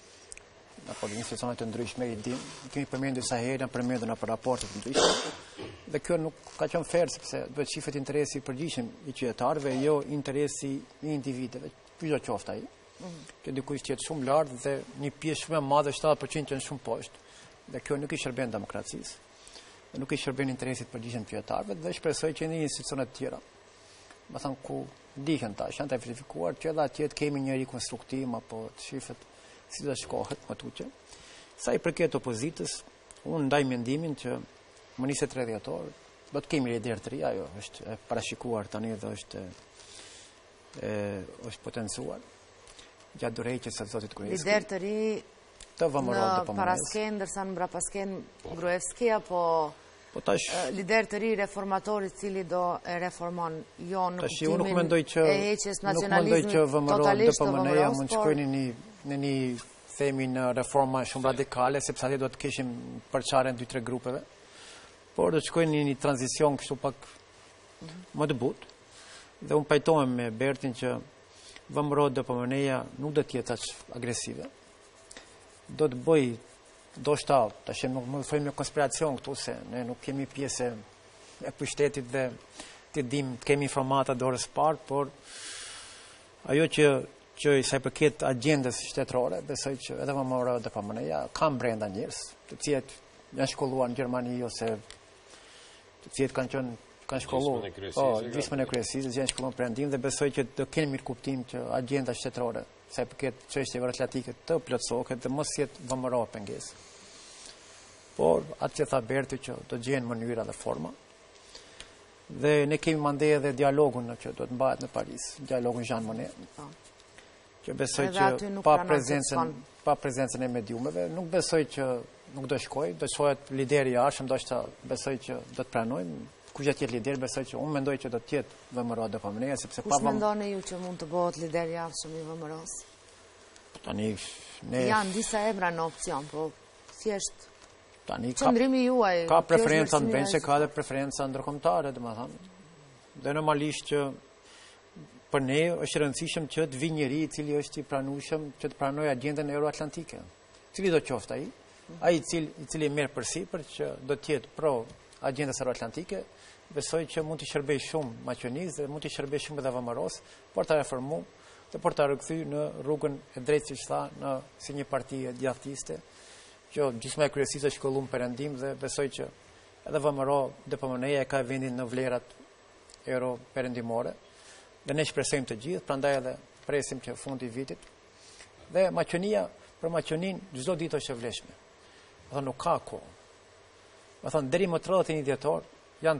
Apo institucione të ndryshme i dim, kemi përmendur sa herë, përmendur në për raportet të ndryshme. Dhe kjo nuk ka qenë fair sepse duhet shifet interesi i përgjithshëm i qytetarëve, jo interesi i individëve. Çdo qoftë ai. Që dikush jetë shumë lart dhe një pjesë shumë e madhe, 70% janë shumë poshtë. Dhe kjo nuk i shërben demokracisë. Dhe nuk i shërben interesit përgjithshëm të qytetarëve dhe shpresoj që në institucione të tjera, më thënë ku dihen tash, janë të verifikuar që edhe atje kemi një rikonstruktim apo të shifet si do shkohet më tutje. Sa i përket opozitës, unë ndaj mendimin që më nisë 3 dhjetor, do të kemi lider të ri, ajo është e parashikuar tani dhe është potencuar. Gjatë dorëheqjes së zotit Gruevski. Lider të ri në parasken, ndërsa në mbrapasken Gruevski, apo lider të ri reformatorit cili do e reformon jo në kuptimin e heqjes nacionalizmit totalisht të VMRO-ja mund të shkojnë në një themi në reforma shumë radikale, sepse atë do të kishim përçarjen 2-3 grupeve, por do të shkojnë në një tranzicion kështu pak më të butë. Dhe unë pajtohem me Bertin që VMRO DPMN-ja nuk do të jetë aq agresive. Do të bëj do shta, tash nuk më thojmë në konspiracion këtu se ne nuk kemi pjesë e pushtetit dhe të kemi informata dorës parë, por ajo që i sa i përket agjendës shtetërore, besoj që edhe VMRO dhe PMN-ja kanë brenda njerëz, të cilët janë shkolluar në Gjermani ose të cilët kanë shkolluar gjysmën e kryesisë, janë shkolluar perëndim dhe besoj që do keni mirë kuptim që agjenda shtetërore sa i përket çështjeve euroatlantike të plotësohet dhe mos jetë VMRO pengesë. Por atë që tha Berti që do gjenë mënyra dhe forma. Dhe ne kemi mande edhe dialogun që do të mbahet në Paris, dialogun Jean Monnet. Që besoj që pa prezencën e mediumeve, nuk besoj që nuk do shkoj, do shohet lideri i arshëm, ndoshta besoj që do të pranojmë. Kush do të jetë lider, besoj që unë mendoj që do të jetë VMRO dhe PMN, sepse kush mendoni ju që mund të bëhet lider i arshëm i VMRO-s? Tani janë disa emra në opcion, po thjesht tani qëndrimi juaj ka preferenca në vend, ka edhe preferenca ndërkombëtare, domethënë. Dhe normalisht që për ne është rëndësishëm që të vi njëri i cili është i pranueshëm që të pranojë agjendën euroatlantike. Cili do qoftë ai i cili merr përsipër që do të jetë pro agjendës euroatlantike, besoj që mund të shërbejë shumë Maqedonisë dhe mund të shërbejë shumë edhe VMRO-s për ta reformuar dhe për ta rikthyer në rrugën e drejtë, siç tha, si një parti e djathtiste, që gjysma e kryesisë është shkolluar perëndim dhe besoj që edhe VMRO dhe PMN-ja ka vendin në vlerat euro perëndimore. Dhe ne shpresojmë të gjithë, prandaj edhe presim që fundi i vitit. Dhe Maqedonia, për Maqedoninë çdo ditë është e vlefshme. Do nuk ka kohë. Do thonë deri më 31 dhjetor janë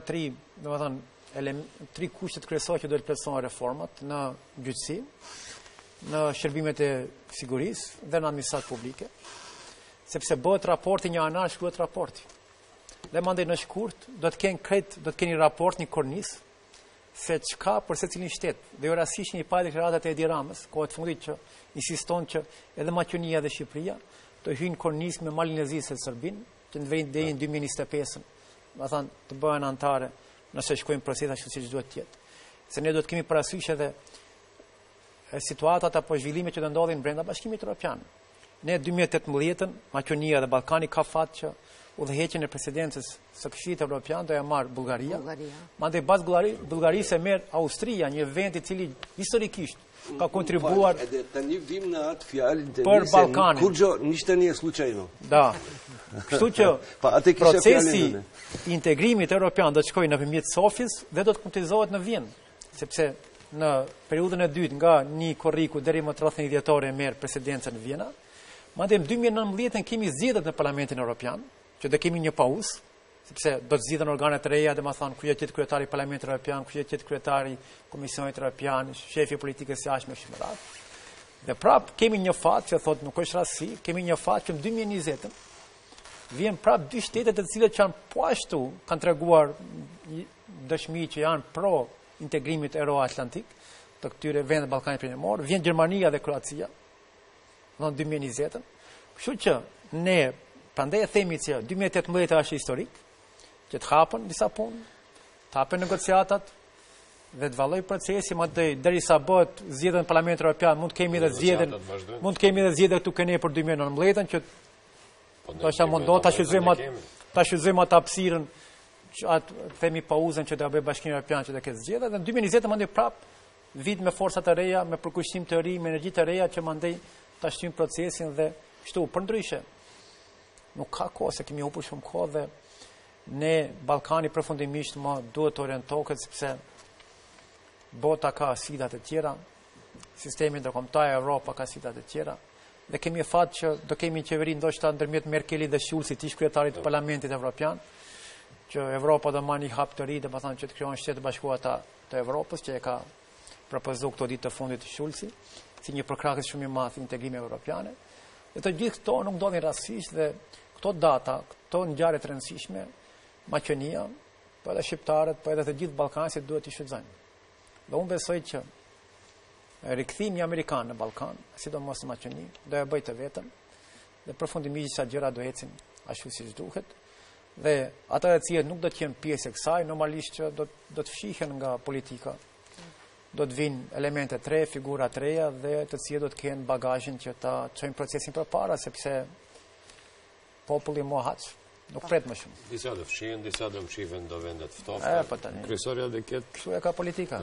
tri kushtet kryesorë që do të plotësohen reformat në gjyqësi, në shërbimet e sigurisë dhe në administratë publike. Sepse bëhet raporti një anar, shkruhet raporti. Dhe mandej në shkurt do të keni raport, një kornisë se çka për secilin shtet. Dhe rastësisht një pa deklaratat e Edi Ramës, kohët fundit që insiston që edhe Maqedonia dhe Shqipëria të hyjnë kornisë me Malinezisë dhe Serbinë, që në vend deri në 2025, do thënë të bëhen anëtare nëse shkojnë procesa ashtu siç duhet të jetë. Se ne do të kemi parasysh edhe situatat apo zhvillimet që do ndodhin brenda Bashkimit Evropian. Ne 2018-ën, Maqedonia dhe Ballkani ka fat që udhëheqjen e presidencës së Këshillit Evropian do ja marr Bullgaria. Mandej pas Bullgarisë e merr Austria, një vend i cili historikisht ka kontribuar tani vim në atë fjalë për Ballkanin. Kurjo niște nie случайно. Da. Kështu që procesi i integrimit evropian do të shkojë nëpërmjet Sofis dhe do të konkretizohet në Vjenë, sepse në periudhën e dytë nga një korriku deri më 31 dhjetor e merr presidencën në Vjena. Madje në 2019 kemi zgjedhjet në Parlamentin Evropian, që do kemi një pauzë, sepse do të zgjidhen organet e reja, domethënë kush do të jetë kryetari i Parlamentit Evropian, kush do të jetë kryetari i Komisionit Evropian, shefi i politikës së jashtme kështu me radhë. Dhe prap kemi një fat që thotë nuk është rastësi, kemi një fat që në 2020 vjen prap dy shtete të cilët janë po ashtu kanë treguar dëshmi që janë pro integrimit euroatlantik të këtyre vendeve Ballkanit Perëndimor, vjen Gjermania dhe Kroacia në 2020. Kështu që ne prandaj e themi që 2018 është historik, që të hapen disa punë, të hapen negociatat dhe të valloj procesi madje derisa bëhet zgjedhja në Parlamentin Evropian, mund të kemi edhe zgjedhje këtu këne për 2019 që do të mundon ta shfrytëzojmë atë hapësirën atë themi pauzën që do bëj Bashkimi Evropian që do ketë zgjedhje dhe në 2020 mandej prap vit me forca të reja, me përkushtim të ri, me energji të reja që mandej ta shtyjmë procesin dhe kështu përndryshe. Nuk ka kohë se kemi humbur shumë kohë dhe ne Ballkani përfundimisht më duhet të orientohet sepse bota ka sfida të tjera, sistemi ndërkombëtar Evropa ka sfida të tjera. Dhe kemi fat që do kemi qeveri ndoshta ndërmjet Merkelit dhe Schulzit, ish kryetarit të Parlamentit Evropian, që Evropa do marrë një hap të ri, domethënë që të krijon Shtetet Bashkuara të Evropës, që e ka propozuar këto ditë të fundit të Schulzi, si një përkrahës shumë i madh i integrimit evropian. Dhe të gjithë këto nuk ndodhin rastësisht dhe këto data, këto ngjarje të rëndësishme, Maqedonia, po edhe shqiptarët, po edhe të gjithë ballkanësit duhet t'i shfrytëzojnë. Dhe unë besoj që rikthimi amerikan në Ballkan, sidomos në Maqedoni, do e bëjë të vetëm dhe përfundimisht sa gjëra do ecin ashtu siç duhet. Dhe ata të cilët nuk do të jenë pjesë e kësaj, normalisht që do të fshihen nga politika. Do të vinë elemente të re, figura të reja dhe të cilët do të kenë bagazhin që ta çojnë procesin përpara, sepse populli mohac, nuk pret më shumë. Disa do fshihen, disa do mshihen do vendet Po ftofta. tani. Kryesorja do ketë. Kështu e ka politika.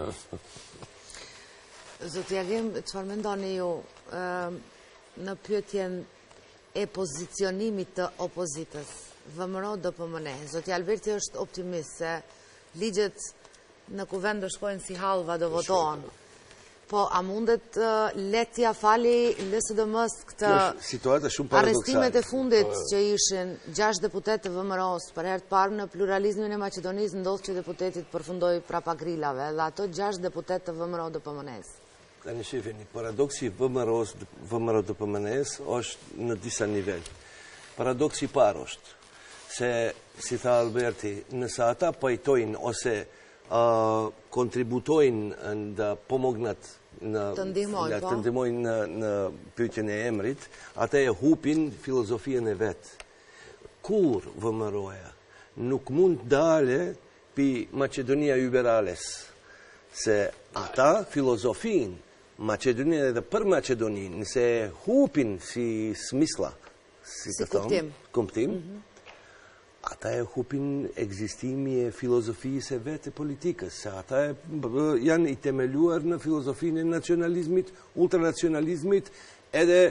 Zotja Vim, çfarë mendoni ju në pyetjen e pozicionimit të opozitës, VMRO DPMNE? Zotja Alberti është optimist se ligjet në kuvend do shkojnë si hallva, do votohen. Po, a mundet letja fali LSDM-s këtë Situata shumë paradoksale. arrestimet e fundit që ishin 6 deputet të VMRO-s, për herë të parë në pluralizmin e Maqedonisë ndodh që deputetit përfundoi prapa grillave, dhe ato 6 deputet të VMRO DPMNE-s. Tani shifini, paradoksi VMRO DPMNE-s është në disa nivel. Paradoksi parë është se, si tha Alberti, nëse ata pajtojnë ose kontributojnë në pomognat Të ndihmojnë në pyetjen e emrit, ata e hupin filozofien e vetë. Kur VMRO-ja nuk mund dale pi Macedonia Liberales, se ata filozofin Macedonia dhe për Macedonin, nëse hupin si smisla, Si kuptim. Ata e hupin egzistimi e filozofisë e vetë e politikës, se ata janë i temeluar në filozofinë e nacionalizmit, ultranacionalizmit, edhe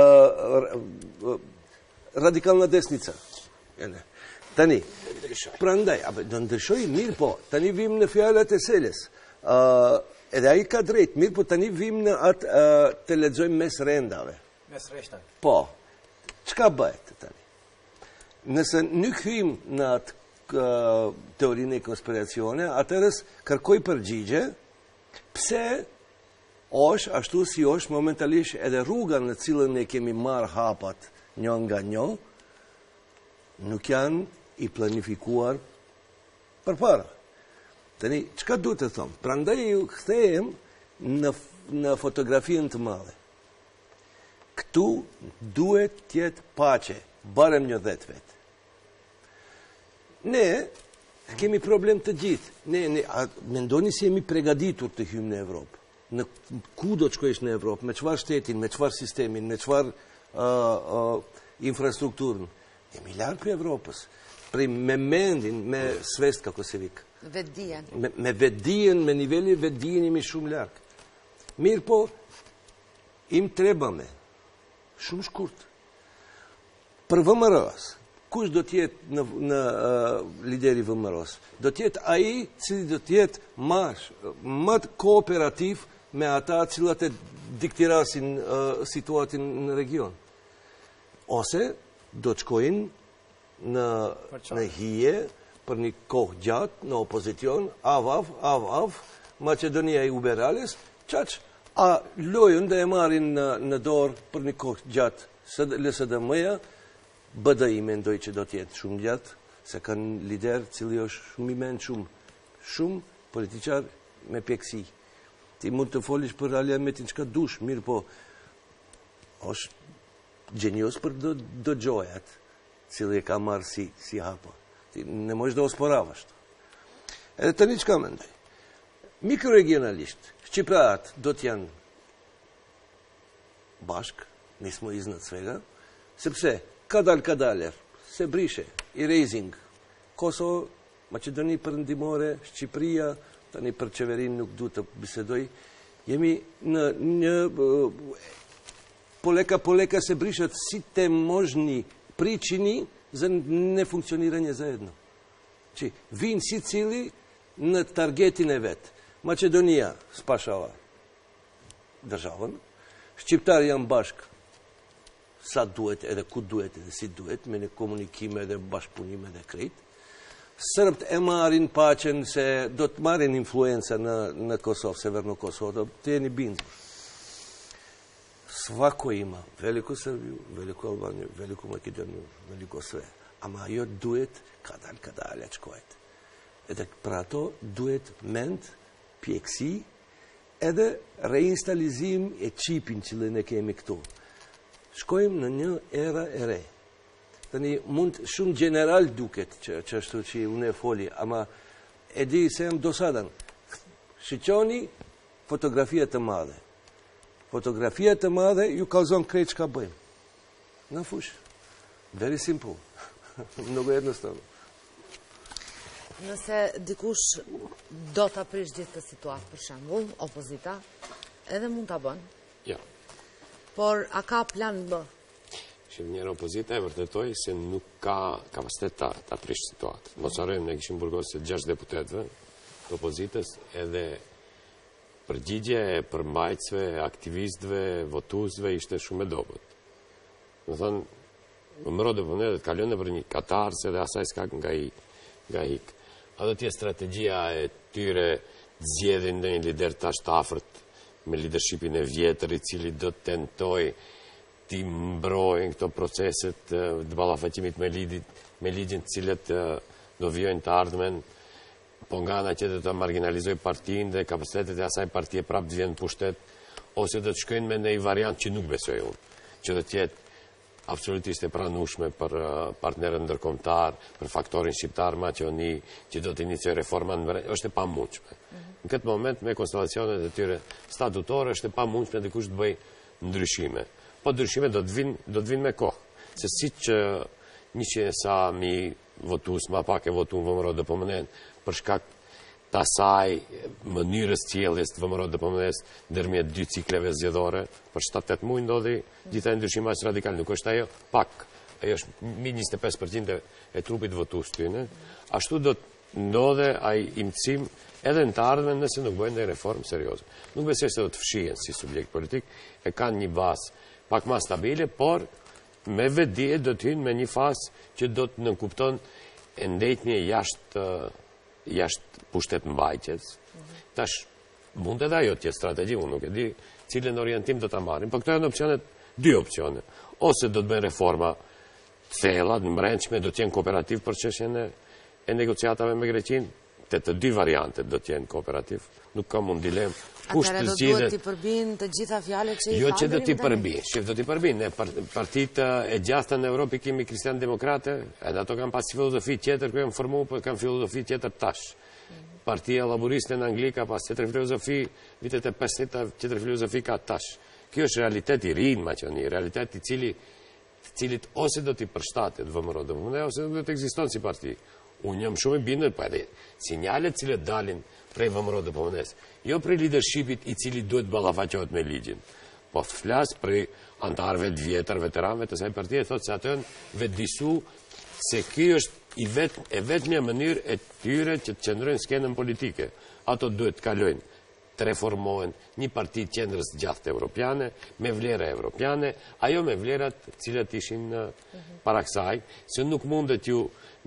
radikalna desnica. Tani, prandaj, do ndryshoj mirë po, tani vim në fjallat e Seles, edhe ai ka drejt, mirë po tani vim në atë të lexojmë mes rendave. Mes reshtave. Po, çka bëhet tani? Nëse nuk hyjmë në atë teorinë e konspiracione, atërës kërkoj përgjigje, pse është ashtu si është momentalisht edhe rruga në cilën e kemi marrë hapat një nga një, nuk janë i planifikuar përpara. Tani, çka duhet të thomë? Prandaj ju kthehem në fotografinë të madhe. Këtu duhet tjetë pace, barem një 10 vetë. Ne kemi problem të gjithë. Mendoni si jemi pregaditur të hymë në Evropë. Në ku do të shkojsh në Evropë, me çfarë shtetin, me çfarë sistemin, me çfarë infrastrukturën. Jemi larg për Evropës. Me mendin, me svestka Kosovik. Vetdijen. Me vetdijen, me niveli vetdijen jemi shumë larg. Mirë po, im treba me. Shumë shkurt. Për VMRO-s, kush do tjetë në lideri VMRO-s? Do tjetë aji cili do tjetë më kooperativ me ata cilat e diktirasin situatin në region. Ose do të shkojnë në hije për një kohë gjatë, në opozicion, av, Macedonia i Uberales, a lojën dhe e marin në dorë për një kohë gjatë, LSDM-ja, BDI mendoj që do tjetë shumë gjatë, se kanë lider cili është shumë i mend shumë politiqar me pjekësi. Ti mund të folish për Aliametin që ka dush, mirë po, është gjenios për do gjojat, cili e ka marë si hapa. Ti ne mojsh do osporavasht. Edhe të një që ka mendoj. Mikroregionalisht, Shqiprat do t'janë bashk, nismo iznad svega, sepse kadal, se brishe, i raising, Kosovo, Macedoni përndimore, Shqipëria, tani për qeverin nuk du të bisedoj, jemi në një poleka se brishet si te možni pričini za nefunkcioniranje zajedno. Či, vinë si cili në targetin e vetë. Macedonia spašava državën, Shqiptarë janë bashkë sa duhet edhe ku duhet edhe si duhet, me në komunikime edhe bashkëpunime edhe krejt. Sërbt e marin paqen se do të marin influenca në Kosovë, severno Kosovë, do të jeni bindur. Svako ima, veliku Srbiju, veliku Albaniju, veliku Makedoniju, veliku sve. Ama ajo duhet kadal që kojt. Edhe për ato duhet mend, pjekësi, edhe reinstalizim e qipin që ne kemi këtu. Shkojmë në një era e re. Tani mund shumë general duket që ashtu që unë e foli, ama e di se jam dosadan. Shqyqoni fotografia të madhe. Fotografia të madhe ju kalzon krejt që ka bëjmë. Në fush. Very simple. Mnogo jednostavno. Nëse dikush do të aprish gjithë të situatë, për shembull, opozita, edhe mund të bënë. Ja. Por, a ka plan B? Njërë opozita e vërtetoj se nuk ka kapacitet të aprish situatë. Mos harrojmë, ne kishim burgosur 6 deputetëve të opozitës, edhe përgjigje e përmbajtësve, aktivistëve, votuesve ishte shumë e dobët. Më thonë, vëmëro dhe përne dhe të kalone për një katarës edhe asaj s'ka nga hik. A do t'je strategjia e tyre të zgjedhin në një lider të ashtafërt me leadershipin e vjetër i cili do të tentoj t'i mbrojnë këto proceset të ballafaqimit me ligjin të cilët do vijojnë të ardhmen, po nga ana tjetër të marginalizoj partinë dhe kapacitetet e asaj partie prapë të vjenë pushtet, ose do të shkojnë me një variant që nuk besoj unë, që do t'jetë absolutisht e pranueshme për partnerën ndërkombëtar, për faktorin shqiptar maqoni, që do të iniciojë reforma në vend, është e pamundshme. Në këtë moment me konstellacionet e tyre statutore është e pamundshme dikush të bëjë ndryshime. Po ndryshime do të vinë me kohë. Se siç 100.000 votues më pak e votuan VMRO DPMN për shkak të asaj mënyrës sjelljes të VMRO DPMN-s ndërmjet 2 cikleve zgjedhore, për 7-8 muaj ndodhi gjithaj ndryshim aq radikal, nuk është ajo pak, ajo është mbi 25% e trupit votues tyne. Ashtu do të ndodhe ai imtësim edhe në të ardhmen nëse nuk bëjnë një reformë serioze. Nuk besoj se do të fshihen si subjekt politik, e kanë një bazë pak më stabile, por me vetdije do të hynë me një fazë që do të nënkupton e ndejtje jashtë pushtet mbajtjes. Tash mund edhe ajo të jetë strategji, unë nuk e di cilën orientim do ta marrin, por këto janë opsionet, 2 opsione. Ose do të bëjnë reforma të thella, të brendshme, do të jenë kooperativ për çështjen e negociatave me Greqinë. Të 2 variantet do të jenë kooperativ. Nuk ka mund dilemë. Atëherë do duhet t'i përbinë të gjitha fjalët që i jo që do t'i përbinë, shif do t'i përbinë. Ne partitë e gjasta në Europë kemi kristian demokrate, edhe ato kanë pas filozofi tjetër, ku janë formuar, po kanë filozofi tjetër tash. Partia Laboriste në Angli ka pas tjetër filozofi, vitet e 50 tjetër filozofi ka tash. Kjo është realitet i ri në Maqedoni, realitet i cilit ose do t'i përshtatet VMRO DPMN ose do të ekziston si parti. Unë jam shumë i bindur, po edhe sinjalet cilët dalin prej VMRO DPMN-s, jo prej leadershipit i cili duhet ballafaqohet me ligjin, po flas prej antarëve të vjetër, veteranëve të asaj partie, thotë se ato janë vetëdijsu se ky është e vetmja mënyrë e tyre që të qëndrojnë skenën politike. Ato duhet të kalojnë, të reformohen një parti qendrës gjathë europiane, me vlera europiane, ajo me vlerat cilat ishin para kësaj, se nuk mundet ju,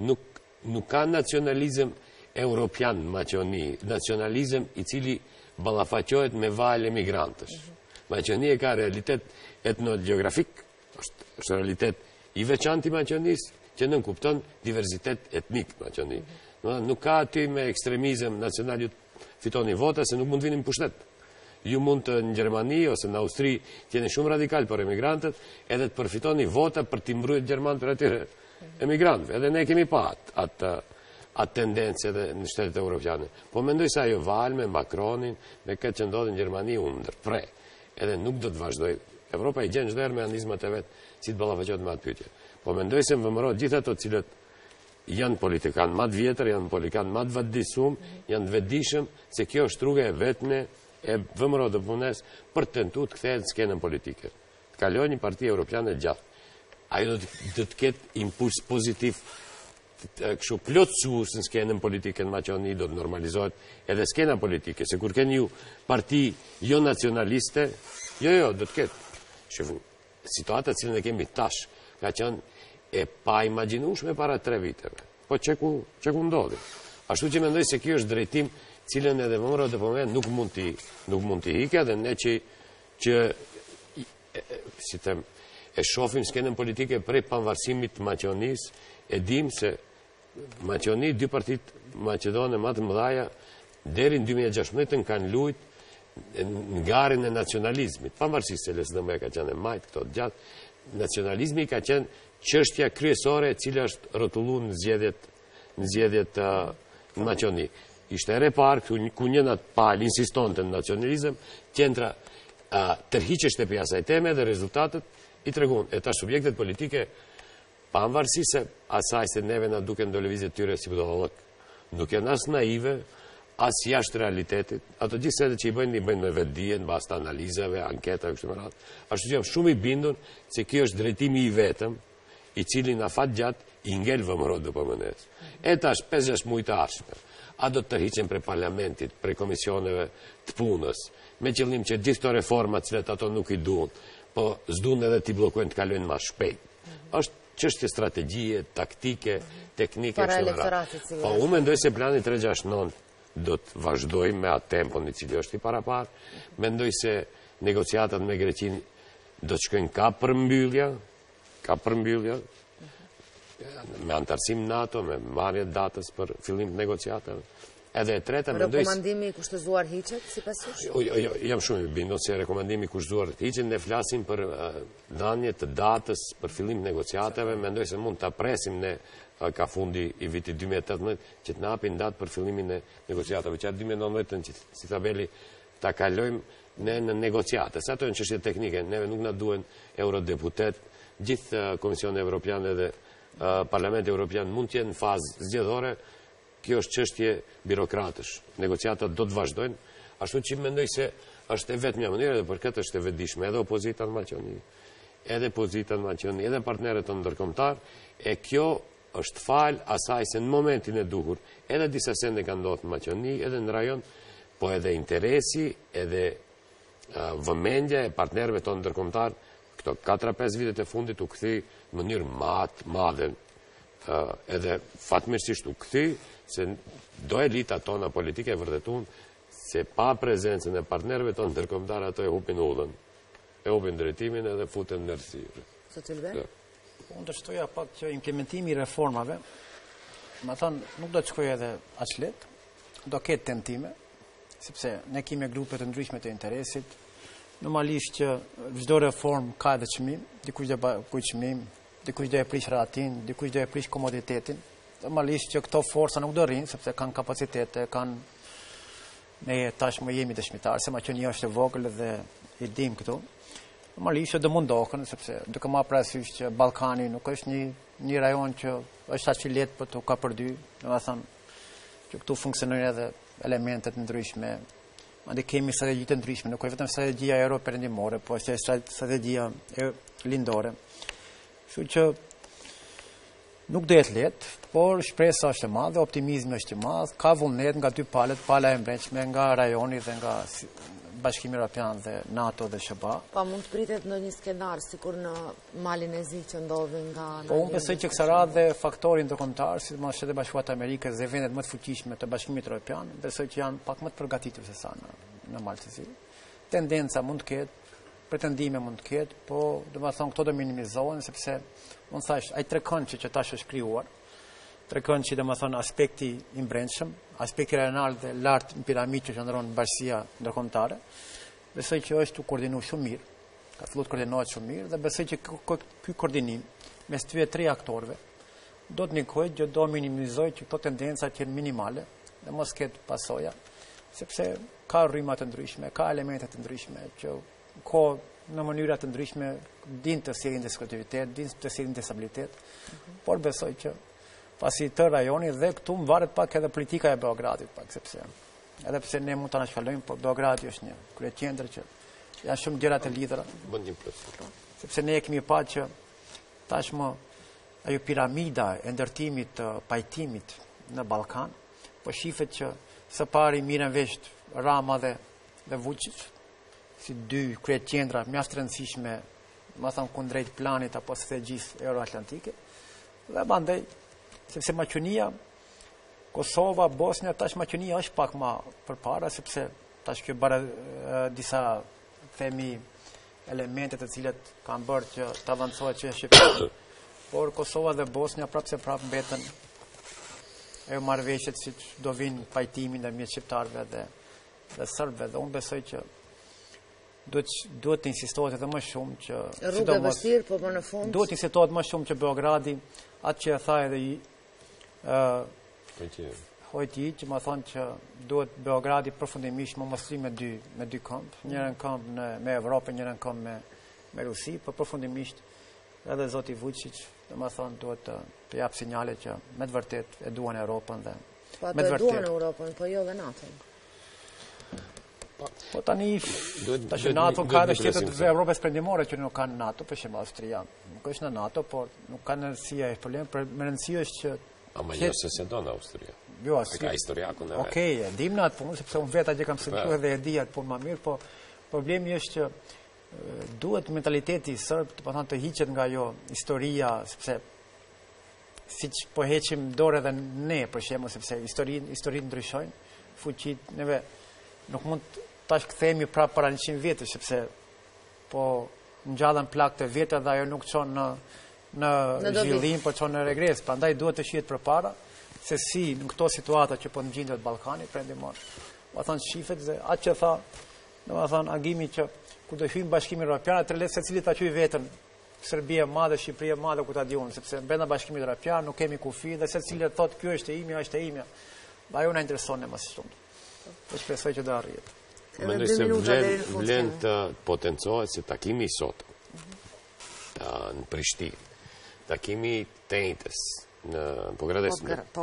nuk ka nacionalizëm europian në Maqedoni, nacionalizëm i cili ballafaqohet me valë emigrantësh. Maqedoni ka realitet etno-geografik, është realitet i veçantë i Maqedonisë, që nënkupton diversitet etnik në Maqedoni. Nuk ka aty me ekstremizëm nacional ju fitoni vota se nuk mund vinim pushtet. Ju mund të në Gjermani ose në Austri të jeni shumë radikal për emigrantët, edhe të përfitoni vota për t'i mbrojtur gjermanët për atyre emigrantëve. Edhe ne kemi pa atë tendencë edhe në shtetet evropiane. Po mendoj se ajo valë me Macronin, me këtë që ndodhi në Gjermani, unë ndërpre. Edhe nuk do të vazhdoj. Evropa i gjen çdo herë mekanizmat e vet si të ballafaqohet me atë pyetje. Po mendoj se në VMRO gjithë ato të cilët janë politikanë më të vjetër, janë politikanë më të vetëdijshëm, janë të vetëdijshëm se kjo është rruga e vetme e VMRO DPMN-s për të tentuar të kthehet në skenën politike. Të kalojë një parti evropiane gjatë. Ajo do të ketë impuls pozitiv kështu plotësues në skenën politike në Maqedoni, do të normalizohet edhe skena politike, se kur keni ju parti jo nacionaliste, jo, do të ketë. Shifun, situata cilën e kemi tash, ka qenë e pa imagjinueshme para 3 viteve. Po që ku ndodhi? Ashtu që mendoj se kjo është drejtim cilën edhe VMRO DPMN nuk mund t'i hike, dhe ne që si them, e shohim skenën politike prej pavarësimit të Maqedonisë, e dim se Maqedoni, 2 partitë maqedone më të mëdha deri në 2016 kanë luajtur në garën e nacionalizmit, pavarësisht se LSDM ka qenë majt këto gjatë. Nacionalizmi ka qenë çështja kryesore e cila është rrotulluar në zgjedhjet në Maqedoni. Ishte ere parë ku njëna palë insistonte në nacionalizëm, qendra tërhiqeshte për asaj teme dhe rezultatet i treguan. E tash subjektet politike pavarësisht se asaj se neve na duken do lëvizjet tyre si budallëk, nuk janë as naive, as jashtë realitetit. Ato gjithë setet që i bëjnë me vetdije, në bazë të analizave, anketave, kështu me radhë. Ashtu që jam shumë i bindur se kjo është drejtimi i vetëm, i cili na fat gjatë i ngel vëmërot dhe përmënes. E tash 5-6 muaj të ardhshme, a do të tërhiqen prej parlamentit, prej komisioneve të punës, me qëllim që gjithë këto reforma cilet ato nuk i duan, po s'duan edhe t'i bllokojnë të kalojnë më shpejt. Është çështje strategjie, taktike, teknike para kështu me elektoratit radhë. sigurisht. Po unë mendoj se plani 369 do të vazhdojmë me atë tempon i cili është i parapar. Mendoj se negociatat me Greqinë do të shkojnë ka përmbyllja, me antarësim NATO, me marrje datës për fillim të negociatave. Edhe e treta, mendoj se... Rekomandimi i kushtëzuar hiqet, sipas jush? Jam shumë i bindur se rekomandimi i kushtëzuar hiqet, ne flasim për dhënje të datës për fillim të negociatave, mendoj se mund ta presim ne ka fundi i vitit 2018 që të na japin datë për fillimin e negociatave, që 2019 që si tabeli ta kalojmë ne në negociate. Sa ato janë çështje teknike, neve nuk na duhen eurodeputet, gjithë Komisioni Evropian dhe Parlamenti Evropian mund të jenë në fazë zgjedhore. Kjo është çështje birokratësh. Negociatat do të vazhdojnë, ashtu që mendoj se është e vetmja mënyrë dhe për këtë është e vetëdijshme edhe opozita në Maqedoni, edhe pozita në Maqedoni, edhe partnerët tonë ndërkombëtar, e kjo është fal asaj se në momentin e duhur, edhe disa sende kanë ndodhur në Maqedoni, edhe në rajon, po edhe interesi, edhe vëmendja e partnerëve tonë ndërkombëtar, këto 4-5 vitet e fundit u kthi në mënyrë madhe, edhe fatmirësisht u kthi se do elita tona politike e vërtetun se pa prezencën e partnerëve tonë ndërkombëtar ato e hupin udhën, e hupin drejtimin edhe futen në rësirë. Unë të shtoja pak që implementimi i reformave, më thonë, nuk do të shkoj edhe aq lehtë, do ketë tentime, sepse ne kemi grupe të ndryshme të interesit, normalisht që çdo reform ka edhe çmim, dikush do bëj çmim, dikush do e prish rahatin, dikush do e prish komoditetin. Normalisht që këto forca nuk do rrinë, sepse kanë kapacitete, ne tashmë jemi dëshmitarë, se Maqedonia është e vogël dhe i dim këtu. Normalisht që do mundohen, sepse duke marrë parasysh që Ballkani nuk është një rajon që është aq i lehtë për të kapërdy, domethënë që këtu funksionojnë edhe elementet ndryshme. Ande kemi strategji të ndryshme, nuk është vetëm strategjia euro-perëndimore, po është strategjia lindore. Kështu që nuk do jetë lehtë, por shpresa është e madhe, optimizmi është i madh, ka vullnet nga dy palët, pala e brendshme, nga rajoni dhe nga Bashkimi Evropian dhe NATO dhe SBA. Pa mund të pritet ndonjë skenar sikur në Malin e Zi që ndodhi nga Po unë besoj që kësaj radhe faktori ndërkombëtar, sidomos Shtetet Bashkuara të Amerikës dhe vendet më të fuqishme të Bashkimit Evropian, besoj që janë pak më të përgatitur se sa në Malin e Zi. Tendenca mund të ketë, pretendime mund të ketë, po domethënë këto do minimizohen sepse unë thash, ai trekon që tash është krijuar, trekon që domethënë aspekti i brendshëm, aspekti rajonal dhe lart në piramidë që qëndron në bashkia ndërkombëtare, besoj që është të koordinuar shumë mirë, ka filluar të koordinohet shumë mirë dhe besoj që ky koordinim mes këtyre tre aktorëve do të ndikojë që do minimizojë që këto tendenca të jenë minimale dhe mos ketë pasoja, sepse ka rryma të ndryshme, ka elemente të ndryshme që në mënyra të ndryshme din të sjellin destabilitet, din të sjellin destabilitet, por besoj që pasi të rajoni dhe këtu më varet pak edhe politika e Beogradit pak, sepse edhe pse ne mund të anashkalojmë, por Beogradi është një kryeqendër që janë shumë gjëra të lidhura. Sepse ne kemi pa që tashmë ajo piramida e ndërtimit të pajtimit në Ballkan, po shifet që së pari mirën vesh Rama dhe Vučić, si dy kryeqendra mjaft rëndësishme, më thënë kundrejt planit apo strategjisë euroatlantike, dhe mandej sepse Maqedonia, Kosova, Bosnia, tash Maqedonia është pak më përpara, sepse tash kjo disa themi elemente të cilat kanë bërë që të avancohet që është por Kosova dhe Bosnia prapë mbeten e marrëveshjet si do vinë pajtimin ndërmjet shqiptarëve dhe serbëve, dhe unë besoj që duhet të insistohet edhe më shumë që rrugë e vështirë, po më në fund duhet të insistohet më shumë që Beogradi, atë që e tha edhe Hojti, që më thonë që duhet Beogradi përfundimisht më mostri me dy këmbë, njërën këmbë me Evropë, njërën këmbë me Rusi, për përfundimisht edhe zoti Vučić, dhe më thonë duhet të japë sinjale që me të vërtet e duan Europën dhe Po ato e duan Europën, po jo dhe NATO-n. Po tani, NATO ka dhe shtetet të Europës perëndimore që nuk kanë NATO, për shembull Austria. Nuk është në NATO, por nuk kanë rëndësia e problem, për më rëndësia është që ama jo se se do në Austria. Jo, ka historiakun e vetë. Okej, e dim në atë punë, sepse unë vetë që kam studiuar dhe e di atë punë më mirë, po problemi është që duhet mentaliteti sërb të hiqet nga jo historia, sepse siç po heqim dorë edhe ne, për shembull, sepse historinë ndryshojnë, fuqit neve nuk mund tash kthehemi prapë para 100 vjetësh, sepse po ngjallen plakë të vjetra dhe ajo nuk çon në zhvillim, po çon në regres. Prandaj duhet të shihet përpara se si në këto situata që po ngjitet Ballkani perëndimor. Do thonë shifet dhe atë që tha, domethënë agimi që kur do hyjmë Bashkimin Evropian, atë secili ta quajë veten Serbia e madhe, Shqipëria e madhe, ku ta diun, sepse brenda Bashkimit Evropian nuk kemi kufi dhe secili thotë ky është e imja, është e imja. Ajo na intereson më së shumti. Po shpresoj që do arrihet. Mendoj se vlen të potencohet se takimi i sot në Prishtinë, takimi Tenjtës në Pogradec,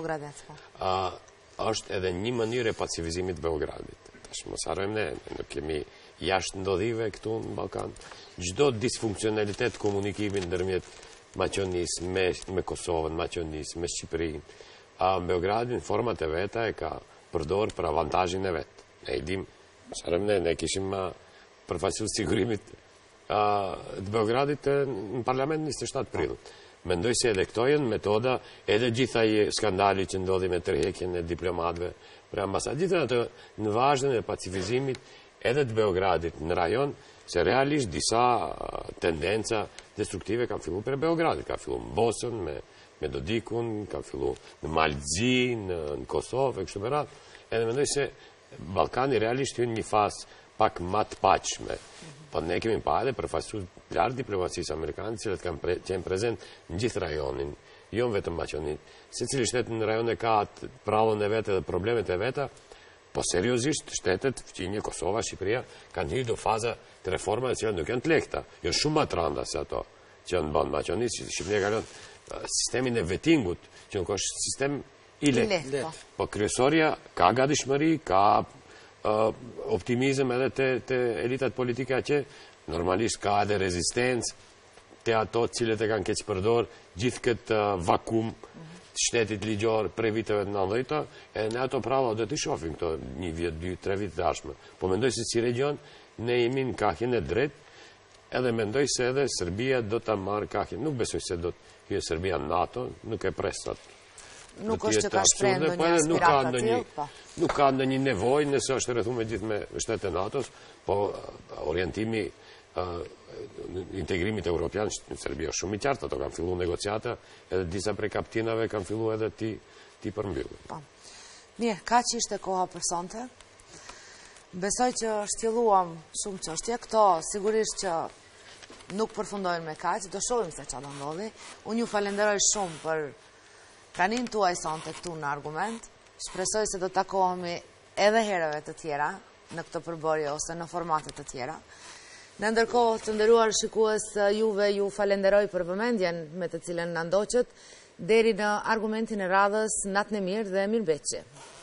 është edhe një mënyrë e pacifizimit të Beogradit. Tash mos harrojmë ne kemi jashtë ndodhive këtu në Ballkan, çdo disfunksionalitet komunikimi ndërmjet Maqedonisë me Kosovën, Maqedonisë me Shqipërinë, Beogradi në format e veta e ka përdor për avantazhin e vet. Ne i dim, mos harrojmë ne kishim përfaqësues sigurimit të Beogradit në parlament 27 prill. Mendoj se edhe këto janë metoda, edhe gjitha skandali që ndodhi me tërheqjen e diplomatëve për ambasadë, gjithë ato në vazhdimën e pacifizimit edhe të Beogradit në rajon, se realisht disa tendenca destruktive kanë filluar për Beogradit, ka filluar në Bosën me Dodikun, ka filluar në Malzi, në Kosovë, kështu me radhë. Edhe mendoj se Ballkani realisht hyn një fazë pak më të paqshme. Po ne kemi pa edhe përfaqësues lartë diplomacisë amerikane, të cilët kanë qenë prezent në gjithë rajonin, jo vetëm Maqedoninë. Secili shtet në rajon e ka prallën e vet dhe problemet e veta, po seriozisht shtetet Fqinje, Kosova, Shqipëria kanë hyrë në faza të reformave që nuk janë të lehta, jo shumë më të rënda se ato që në bën Maqedonisë. Shqipëria ka lënë sistemin e vettingut, që nuk është sistem i lehtë. Po kryesoria ka gatishmëri, ka optimizëm edhe të elitat politike që normalisht ka edhe rezistencë të ato cilët e kanë keq përdor gjithë këtë vakum të shtetit ligjor prej viteve të 90-ta, e ne ato prava do të shohim këto 1 vjet, 2-3 vjet të ardhshme. Po mendoj se si region ne jemi në kahjen e drejtë, edhe mendoj se edhe Serbia do ta marrë kahjen. Nuk besoj se do të hyjë Serbia në NATO, nuk e pres atë. Nuk është që ka shprehë ndonjë aspirat aty, po. Nuk ka ndonjë nevojë nëse është rrethuar gjithë me shtetet e NATO-s, po orientimi integrimit evropian në Serbi është shumë i qartë. Ato kanë filluar negociata, edhe disa prej kaptinave kanë filluar edhe ti përmbyllin. Po. Mirë, kaq ishte koha për sonte. Besoj që shtjelluam shumë çështje. Këto sigurisht që nuk përfundojnë me kaq, do shohim se çfarë do ndodhi. Unë ju falenderoj shumë për pranin tuaj sonte këtu në Argument. Shpresoj se do të takohemi edhe herëve të tjera në këtë përbërje ose në formate të tjera. Në ndërkohë, të nderuar shikues, juve ju falenderoj për vëmendjen me të cilën na ndoqët. Deri në Argumentin e radhës, natën e mirë dhe mirëmbëjtje.